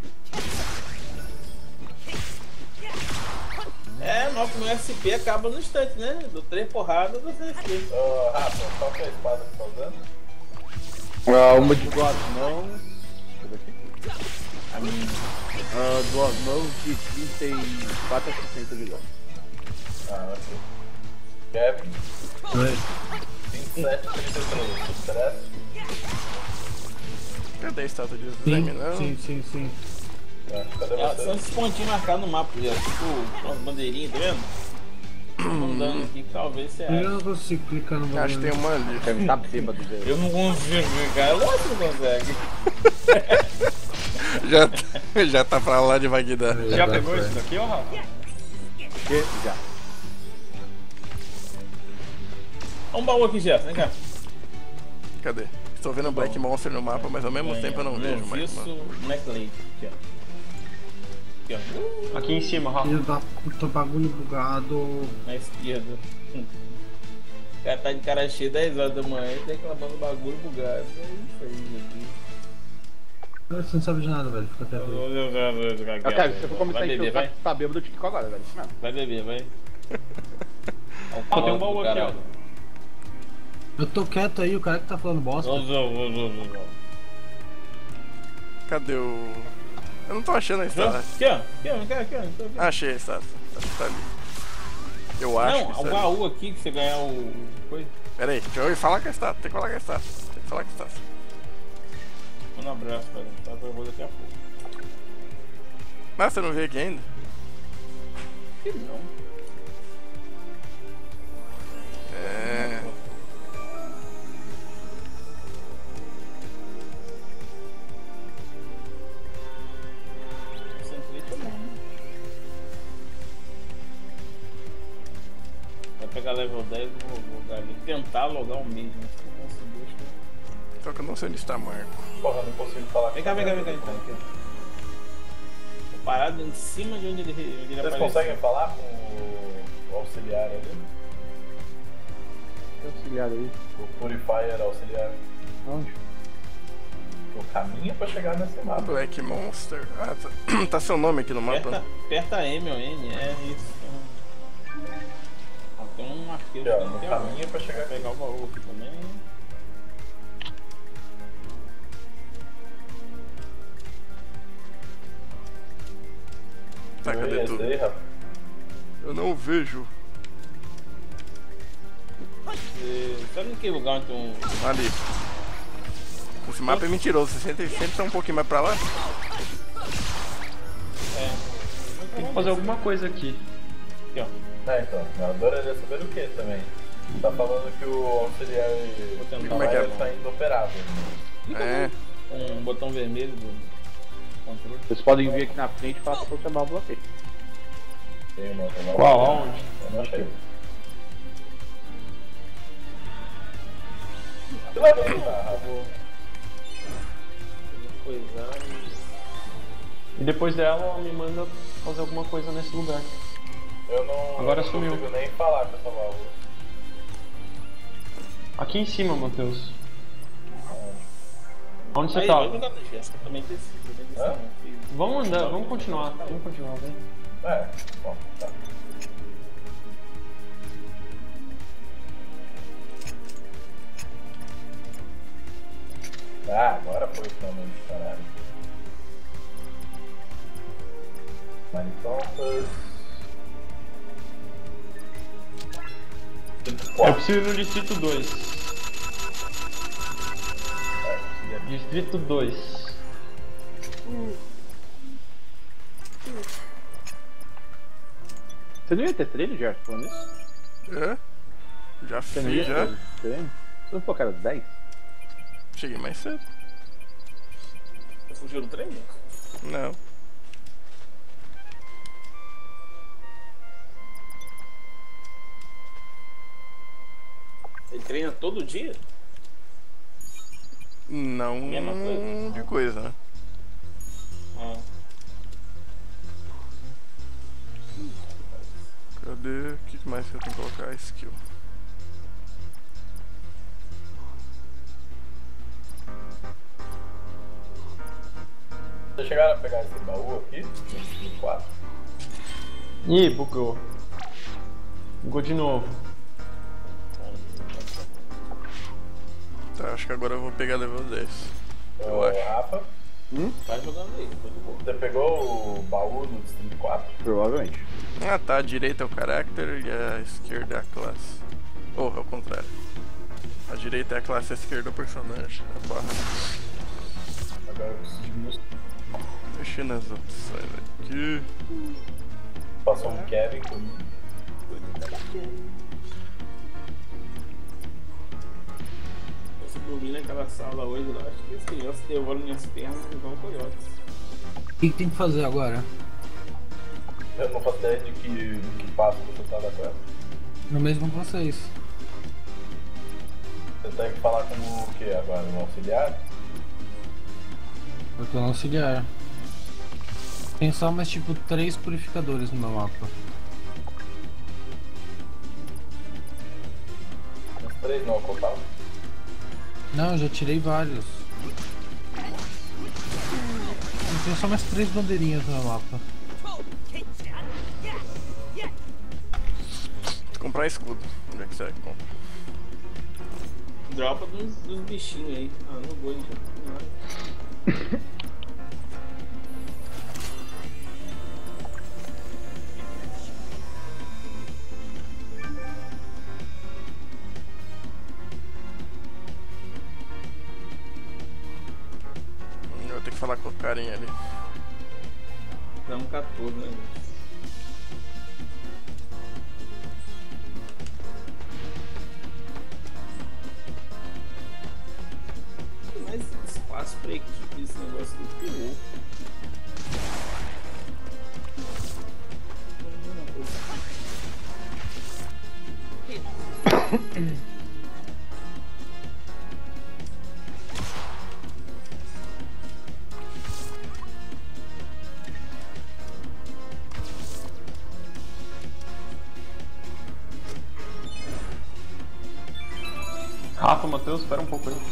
É, nosso meu S P acaba no instante, né? Do três porradas do S P. Ô, Rafa, qual que é a espada que você tá usando? Ah, uma de duas mãos. Deixa eu ver aqui. A minha. Ah, duas mãos de trinta e quatro a sessenta de dano. Ah, ok. Kevin, Oi. vinte e sete, trinta e três. Tudo certo? Cadê a estátua de Sim, Zemina? sim, sim, sim. Ah, cadê É, você? são esses pontinhos marcados no mapa, já, tipo, umas bandeirinhas, tá vendo? Mandando aqui que talvez você Eu ache. não consigo clicar no Acho que tem uma ali. O Kevin tá bêbado dele. Eu não consigo clicar, é lógico que não consegue. Já, já tá pra lá de Bagdá. Já dá pegou pra- isso daqui, ó, Rafa? Que? Já. Olha um baú aqui, Jeff, vem cá. Cadê? Estou vendo Black Monster no mapa, mas ao mesmo tempo eu não vejo mais. Isso, mano. necklace. Aqui, ó. Aqui, ó. Aqui em cima, Rafa. Filho da puta, bagulho bugado. Na esquerda. Hum. O cara tá de cara cheia dez horas da manhã e tá reclamando bagulho bugado. É isso aí, gente. Você não sabe de nada, velho. Fica quieto aí. Ah, Kevin, se você for começar a Vai encher beber, o vai. saco, tá bêbado, eu te quico agora, velho. Isso mesmo. Vai beber, vai. Ó, tem um baú aqui, ó. Eu tô quieto aí, o cara que tá falando bosta. Vamos, vamos, vamos, vamos, vamos. Cadê o. Eu não tô achando a estátua. Aqui, ó. Aqui, ó. Aqui, aqui, ó. Aqui, ó. Ah, achei a estátua. Acho que tá ali. Eu acho Não, que o está ali. baú aqui que você ganhar o. Coisa. Pera aí, deixa eu ir falar com a estátua. Tem que falar com a estátua. Tem que falar com a estátua. Manda um abraço, cara. Tá pra eu vou daqui a pouco. Mas você não veio aqui ainda? Que não. É. level dez eu vou logar ali. Tentar logar o mesmo. Se não conseguir, acho que... Só que eu não sei onde está Marco. Porra, não consigo falar. Vem cá, vem cá, vem cá então. Aqui. Tô parado em cima de onde ele, onde ele Vocês apareceu. conseguem falar com o, o auxiliar ali? Que auxiliar aí? O Purifier auxiliar. Onde? O caminho pra chegar nesse mapa. Black Monster. Ah, tá, tá seu nome aqui no mapa. Aperta, aperta M ou N, é isso. Ó, tem um arqueiro Aqui, ó, que no tem caminho pra chegar Vou aqui. pegar o baú aqui também. Tá, cadê Esse tu? aí, Rafa? Eu não vejo. E, sabe em que lugar onde tem um... Ali. Esse mapa é mentiroso. Você sempre, sempre tá um pouquinho mais pra lá? É... Tem que fazer alguma coisa aqui. Aqui, ó. É, então. Eu adoraria saber o que também. Tá falando que o auxiliar Vou tentar. Como é que é? tá inoperável. É. Um botão vermelho do controle. Vocês podem vir aqui na frente e falar se a válvula aqui. Tem uma, tem uma Qual? Aonde? Eu não achei. Você vai tentar, Rafa. Vou coisar e... E depois dela, ela me manda fazer alguma coisa nesse lugar. Eu não, Agora eu não sumiu. consigo nem falar com essa válvula. Aqui em cima, Matheus. Onde você Aí, tá? vai jogar da Jéssica, também precisa. Hã? Vamos andar, vamos continuar. Vamos continuar, vem. É, bom, tá. Ah, agora foi finalmente, caralho. Manifolders. Eu preciso ir no Distrito dois. Distrito dois. Você não ia ter treino, Gerson, falando isso? É? Já Você não ia fiz, já. ter treino? Você não falou que era dez? Cheguei mais cedo. Você fugiu do treino? Não. Ele treina todo dia? Não Mesma coisa? de coisa, né? Ah. Cadê? O que mais que eu tenho que colocar? Skill. Vocês chegaram a pegar esse baú aqui? No quatro? Ih, bugou. Bugou de novo. Tá, acho que agora eu vou pegar level dez. Eu Ô, acho. Rafa, Tá jogando aí, tô de boa. você pegou o baú no Distrito quatro? Provavelmente. Ah tá, a direita é o character e a esquerda é a classe. Ou é o contrário. A direita é a classe, a esquerda é o personagem. A barra. Agora eu preciso de Mexer nas opções aqui. Passou um Kevin comigo. Eu fui dormir naquela sala hoje lá, acho que as crianças devoram minhas pernas igual coiotes. O que, que tem que fazer agora? Eu não faço ideia de que, de que passo você tá da quest. No mesmo que vocês. Você tem que falar com o que agora? Um auxiliar? Eu tô no auxiliar. Tem só mais tipo três purificadores no meu mapa. Uns três não ocultavam. Não, eu já tirei vários. Tem só mais três bandeirinhas no meu mapa. Comprar escudo. Onde é que será que compra? Dropa dos, dos bichinhos aí. Ah, não vou, gente. Eu vou ter que falar com o carinha ali. Damos quatorze, né? Mais espaço pra equipe, esse negócio do pior. Rafa, Matheus, espera um pouco aí.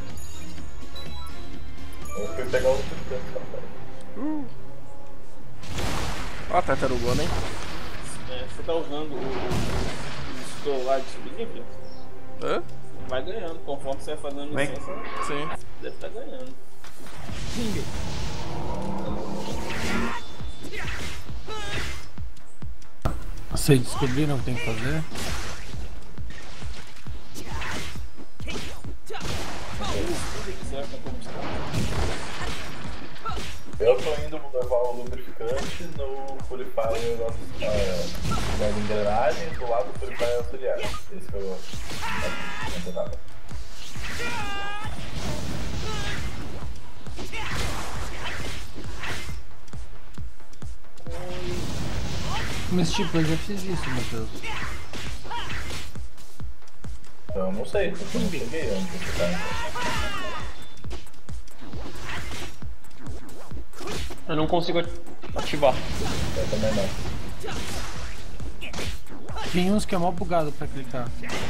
Eu fui pegar o Uh. Ó, a tartarugona, hein? É, você tá usando o, o, o scroll lá de subir, filho? Hã? Vai ganhando, conforme você vai fazendo Vem. licença, Sim. deve estar ganhando. Vocês descobriram o que tem que fazer? Será que é como está? Eu tô indo levar o lubrificante no purifier é, da engrenagem do lado do purifier auxiliar. Esse foi o. Não nada. Mas tipo, eu já fiz isso, Matheus. Então eu não sei, porque eu não cheguei onde você tá. Eu não consigo ativar. Eu também não. Tem uns que é mó bugado pra clicar.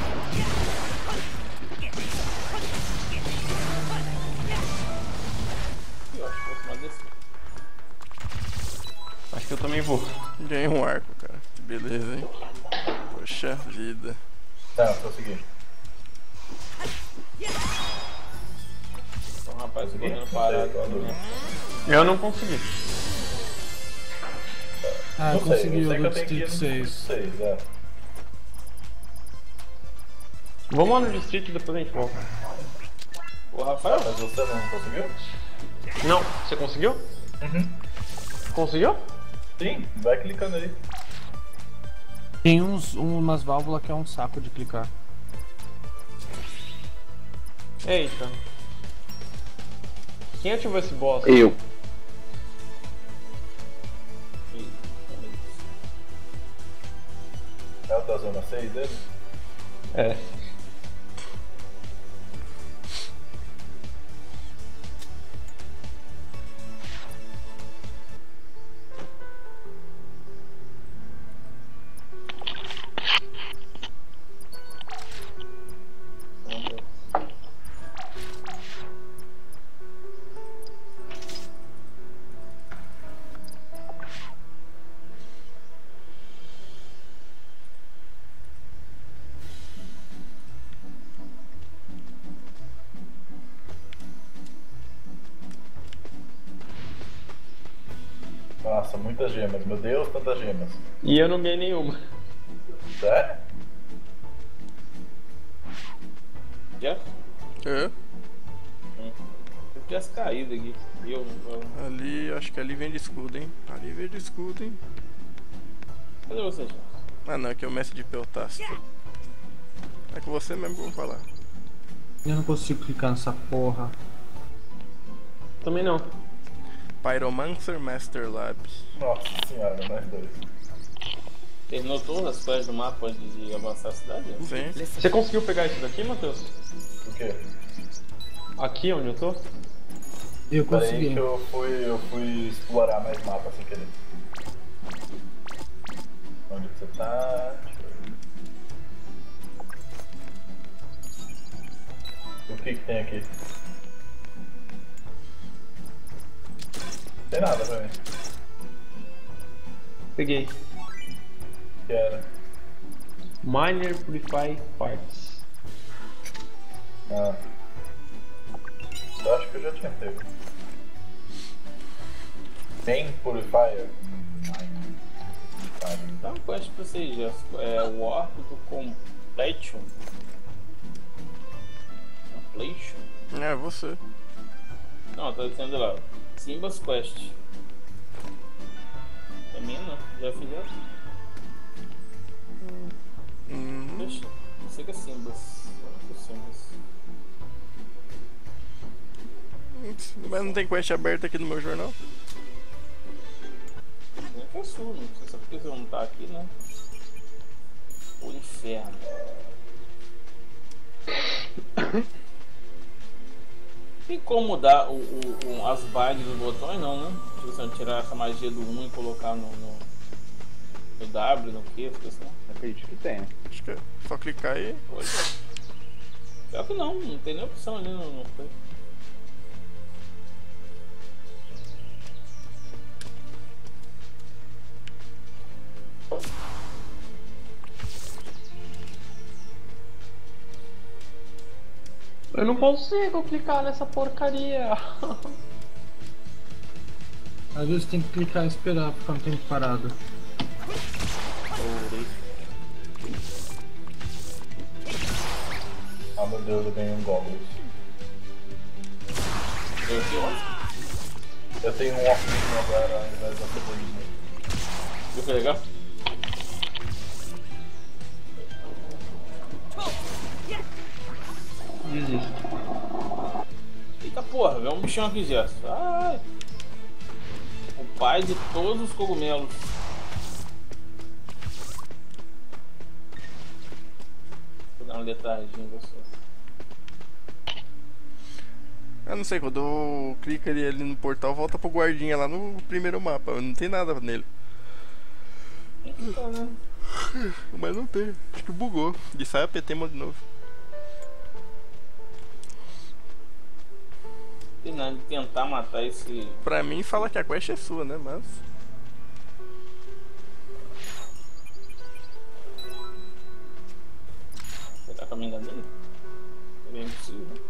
Eu acho que vou tomar desse. Acho que eu também vou. Ganhei um arco, cara. Que beleza, hein? Poxa vida. Tá, consegui. Então, rapaz, correndo parado lá no minha. Eu não consegui. Ah, eu Não sei, consegui eu sei o que eu do tenho que ir Distrito no seis. seis, é. Vamos lá no distrito e depois a gente volta. Ô, Ah, Rafael, mas você não conseguiu? Não, você conseguiu? Uhum. Conseguiu? Sim, vai clicando aí. Tem uns, umas válvulas que é um saco de clicar. Eita. Quem ativou esse boss? Eu. É o da zona seis dele? É. Nossa, muitas gemas. Meu Deus, tantas gemas. E eu não ganhei nenhuma. Sério? já? É. Eu tivesse caído aqui. E eu não. Ali, acho que ali vende escudo, hein? Ali vende escudo, hein? Cadê você, já? Ah não, aqui é o mestre de Peltasto. É com você mesmo que eu vou falar. Eu não consigo clicar nessa porra. Também não. Pyromancer Master Lab. Nossa senhora, nós dois. Terminou todas as quests do mapa antes de avançar a cidade? Sim. Você conseguiu pegar isso daqui, Matheus? O quê? Aqui onde eu tô? Eu Pera aí consegui. que eu fui, eu fui explorar mais mapa sem querer. Onde que você tá? Deixa eu ver. O que que tem aqui? Não tem nada pra mim. Peguei. Que era? Miner Purify Parts. Ah. Eu acho que eu já tinha pego. Main Purifier? Dá uma quest pra vocês, já. É o Warp do Completion. Completion? É, você. Não, tá dizendo lá. Simbas Quest. É minha não, já fiz essa. Hum, Deixa. Siga Simbas. Vamos pro Simbas. mas não tem quest aberta aqui no meu jornal? Nem que é sua, não sei só porque você não tá aqui, né? O inferno. Tem como mudar o, o, o- as vibes dos botões, não, né? Tipo, você tirar essa magia do um e colocar no, no, no W, no Q, assim. Acredito que tenha. Acho que é só clicar e. Pois é. Pior que não, não tem nem opção ali no, no coisa. Eu não consigo clicar nessa porcaria. Às vezes tem que clicar e esperar ficar um tempo parado. Ah, meu Deus, eu ganhei um Goggles. Eu aqui, ó. Eu tenho um óculos agora ao invés da cebolinha. Viu que legal? Desisto. Eita porra, vê um bichão aqui, Gerson. Ai. O pai de todos os cogumelos. Vou dar uma letradinha em você. Eu não sei, quando eu clico ali, ali no portal, volta pro guardinha lá no primeiro mapa. Não tem nada nele. Então, né? Mas não tem. Acho que bugou. E sai a P T de novo. Tem nada de tentar matar esse. Pra mim, fala que a quest é sua, né? Mas. Será que eu me enganei? É bem possível.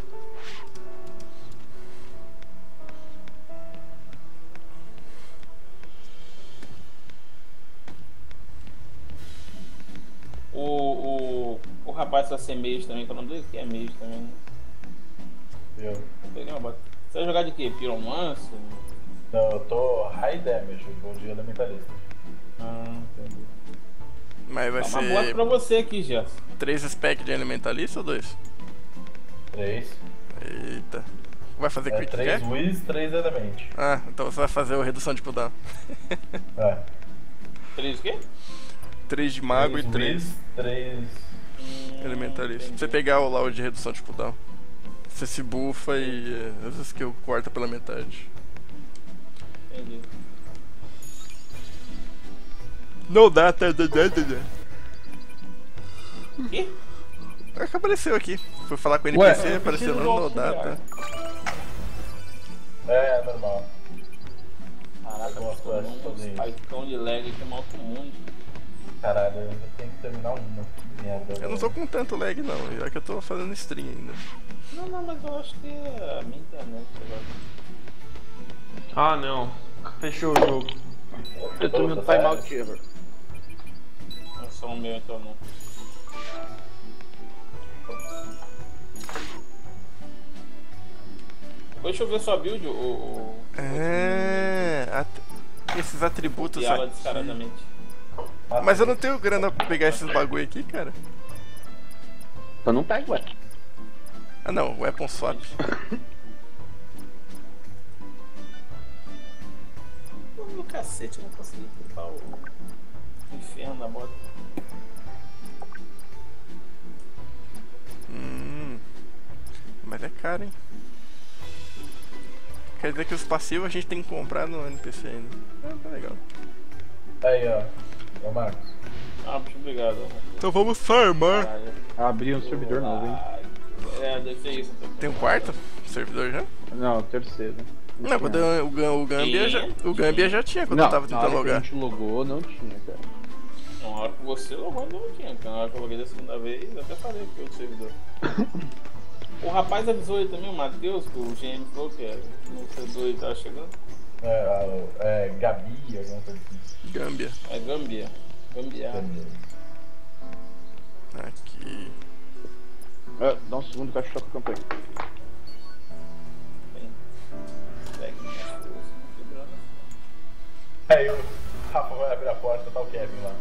O, o, o rapaz vai ser mage também, que é o nome dele que é mage também, né? Eu. Não tem nenhuma bota. Você vai jogar de quê? Pyromancer? Não, eu tô high damage, eu vou de elementalista. Ah, entendi. Mas vai Dá uma bota ser pra você aqui, Gerson. três spec de elementalista ou dois? três. Eita. Vai fazer É quick três cap? whiz, três element. Ah, então você vai fazer a redução de cooldown. É. Três o quê? três de mago três e três whiz, três. elementalista. Pra Entendi. você pegar o laudo de redução de cooldown. Você se bufa e eh, as skills corta pela metade. Entendi. No data, da, da, da, da. O quê? É que apareceu aqui. Fui falar com o Ué, N P C, eu apareceu preciso no do no data. auxiliar. É, normal. Caraca, Algumas tô dando quests um fazem isso. spikeão de lag aqui mal comum. Caralho, eu ainda tenho que terminar uma. Que merda. Eu não velho. tô com tanto lag não, já que eu tô fazendo stream ainda. Não, não, mas eu acho que é a minha internet agora. Ah, não. Fechou o jogo. Eu tô no Tá timeout sério? ever. Não é só o meu então não. Deixa eu ver sua build, o. o É, at- esses atributos e ela aqui. descaradamente. Ah, Mas eu não tenho grana pra pegar esses bagulho aqui, cara. Então não pega, ué. Ah não, weapon swap. Ô, cacete, eu não consegui clicar o inferno da moto. Hum, mas é caro, hein? Quer dizer que os passivos a gente tem que comprar no N P C ainda. Ah, tá legal. Aí, ó. Ô, Marcos. Ah, muito obrigado. Ana. Então vamos farmar. Caralho. Abri um servidor novo, hein? Ai, É, deve ser isso. Então. Tem um quarto servidor já? Não, terceiro. Não, quando eu- o, Gam- o Gambia já, o Gambia já tinha quando Não, eu tava na hora tentando que a logar. gente logou, não tinha, cara. Na hora que você logou, não tinha. Na hora que eu loguei da segunda vez, eu até falei que eu do servidor. O rapaz avisou ele também, o Matheus, que o G M falou que era. No servidor ele tava chegando. É, a- é Gabi, alguma coisa assim. Gambia. É Gambia. Gambia. Aqui. Ah, dá um segundo que eu acho que toca a campanha. Bem, segue minhas forças, não quebrando. Aí o Rafa vai abrir a porta, tá o Kevin lá.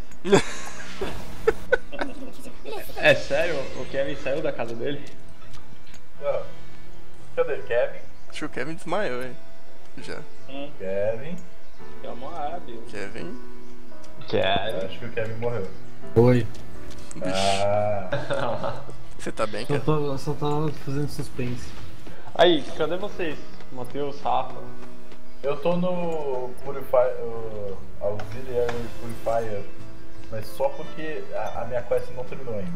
É sério? O Kevin saiu da casa dele? Não. Cadê? Kevin? Acho que o Kevin desmaiou, hein? Já. Hum, Kevin. é uma área. Kevin. Eu acho que o Kevin morreu. Oi. Ah, Você tá bem, Só cara? tô, só tô fazendo suspense. Aí, cadê vocês? Matheus, Rafa. Eu tô no Purify, uh, Auxiliary Purifier, mas só porque a, a minha quest não terminou ainda.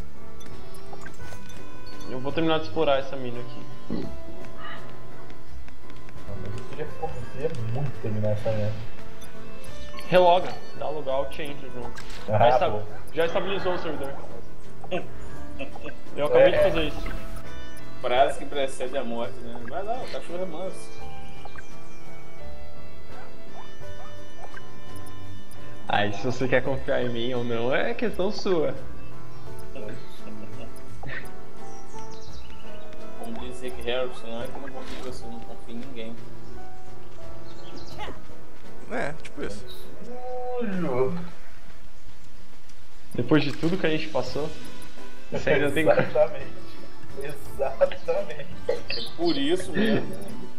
Eu vou terminar de explorar essa mina aqui. Ah, mas eu queria, porra, eu queria muito terminar essa merda. Reloga, dá logout e entra junto. Ah, já, esta- pô. já estabilizou o servidor. Eu acabei É. de fazer isso. Frase que precede a morte, né? Vai lá, o cachorro é manso. Aí, se você quer confiar em mim ou não, é questão sua. Como diz Rick Harrison, não é que eu não confio em você, eu não confio em ninguém. É, tipo isso. Sujo. Depois de tudo que a gente passou, você ainda tem que... Exatamente. Exatamente. É por isso mesmo.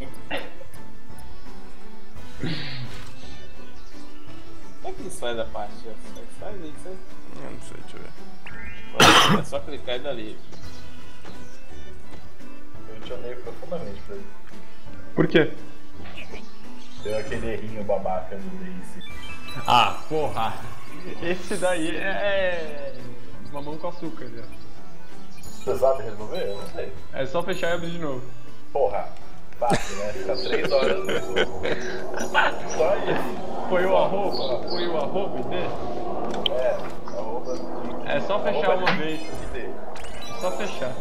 Como é que isso faz a parte? Faz aí, faz. Eu não sei, deixa eu ver. É só clicar e dar livre. Eu te odeio profundamente por isso. Por quê? Deu aquele errinho babaca no Daisy. Ah, porra. Esse daí é... mamão com açúcar, já. Você sabe resolver? Eu não sei. É só fechar e abrir de novo. Porra, fácil, né? Fica três horas no jogo. Só isso. Foi o arroba? Foi o arroba I D? É, arroba. É só fechar arroba uma vez. I D. Só fechar.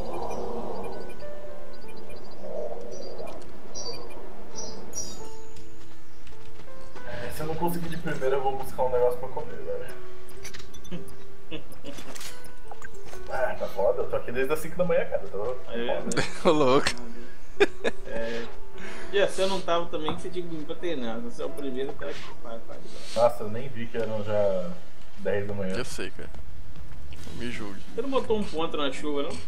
Se eu não conseguir de primeira, eu vou buscar um negócio pra comer, velho. Ah, tá foda. Eu tô aqui desde as cinco da manhã, cara. Tô... Aí, né? Ô, louco. É... E se eu não tava também, você tinha que vir pra treinar. Você é o primeiro cara que faz, faz. Nossa, eu nem vi que eram já dez da manhã. Eu sei, cara. Não me julgue. Você não botou um ponto na chuva, não?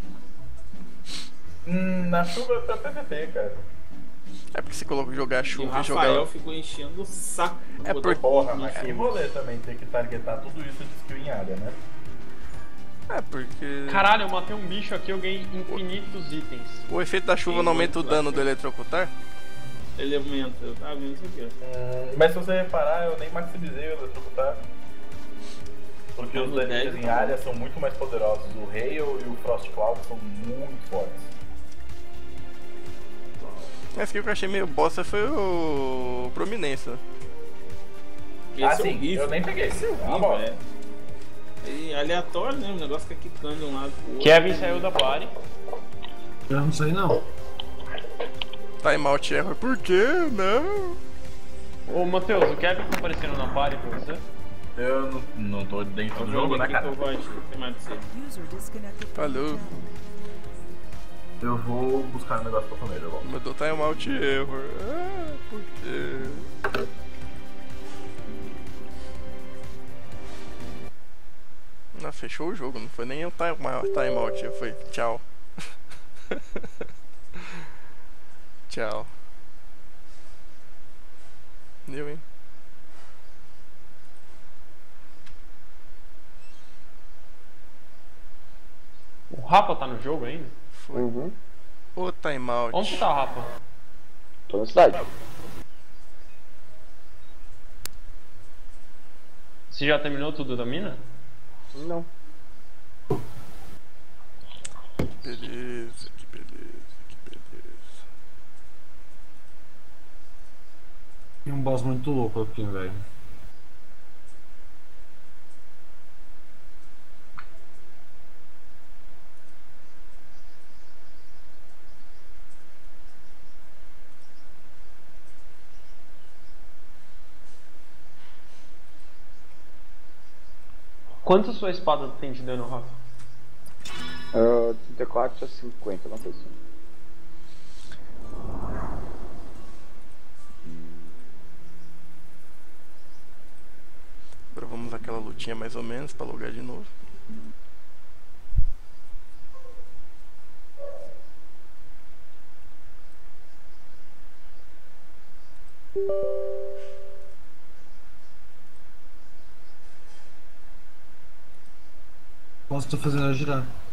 Hum, na chuva é pra P V P, cara. É porque você colocou jogar E o chuva e Rafael jogar. ficou enchendo o saco. É Botou por- Porra, ponto na mas que chuva. rolê também ter que targetar tudo isso de skill em área, né? É porque. Caralho, eu matei um bicho aqui, eu ganhei infinitos itens. O efeito da chuva não aumenta o dano do eletrocutar? Ele aumenta, eu tava vendo isso aqui, ó. Hum, mas se você reparar, eu nem maximizei o eletrocutar. Porque os No danistas dez, em tá bom. área são muito mais poderosos. O Hail e o Frost Cloud são muito fortes. Mas que eu achei meio bosta foi o Prominência. Esse ah, é sim, horrível. eu nem peguei. Esse é Ah, horrível, bom. é. E aleatório, né? O negócio fica quicando de um lado pro outro. Kevin saiu da party. Eu não sei não. Timeout error. Por quê? Não. Ô Matheus, o Kevin tá aparecendo na party pra você? Eu não, não tô dentro do Vamos jogo, ver né, aqui cara? que eu vou achar. Tem mais de ser. User disconnected from Falou. your channel. Eu vou buscar um negócio pra comer, eu volto. Mandou timeout error. Ah, por quê? Não, fechou o jogo, não foi nem o time- timeout, foi tchau. Tchau. Deu, hein? O Rafa tá no jogo ainda? Foi. Uhum. O timeout. Onde você tá, Rafa? Tô na cidade. Você já terminou tudo da mina? Não. Beleza, que beleza, que beleza. Tem um boss muito louco aqui, velho. Quanto sua espada tem de dano, Rafa? Uh, trinta e quatro a cinquenta, não sei se. Agora vamos aquela lutinha mais ou menos pra logar de novo. Posso estar fazendo ela girar.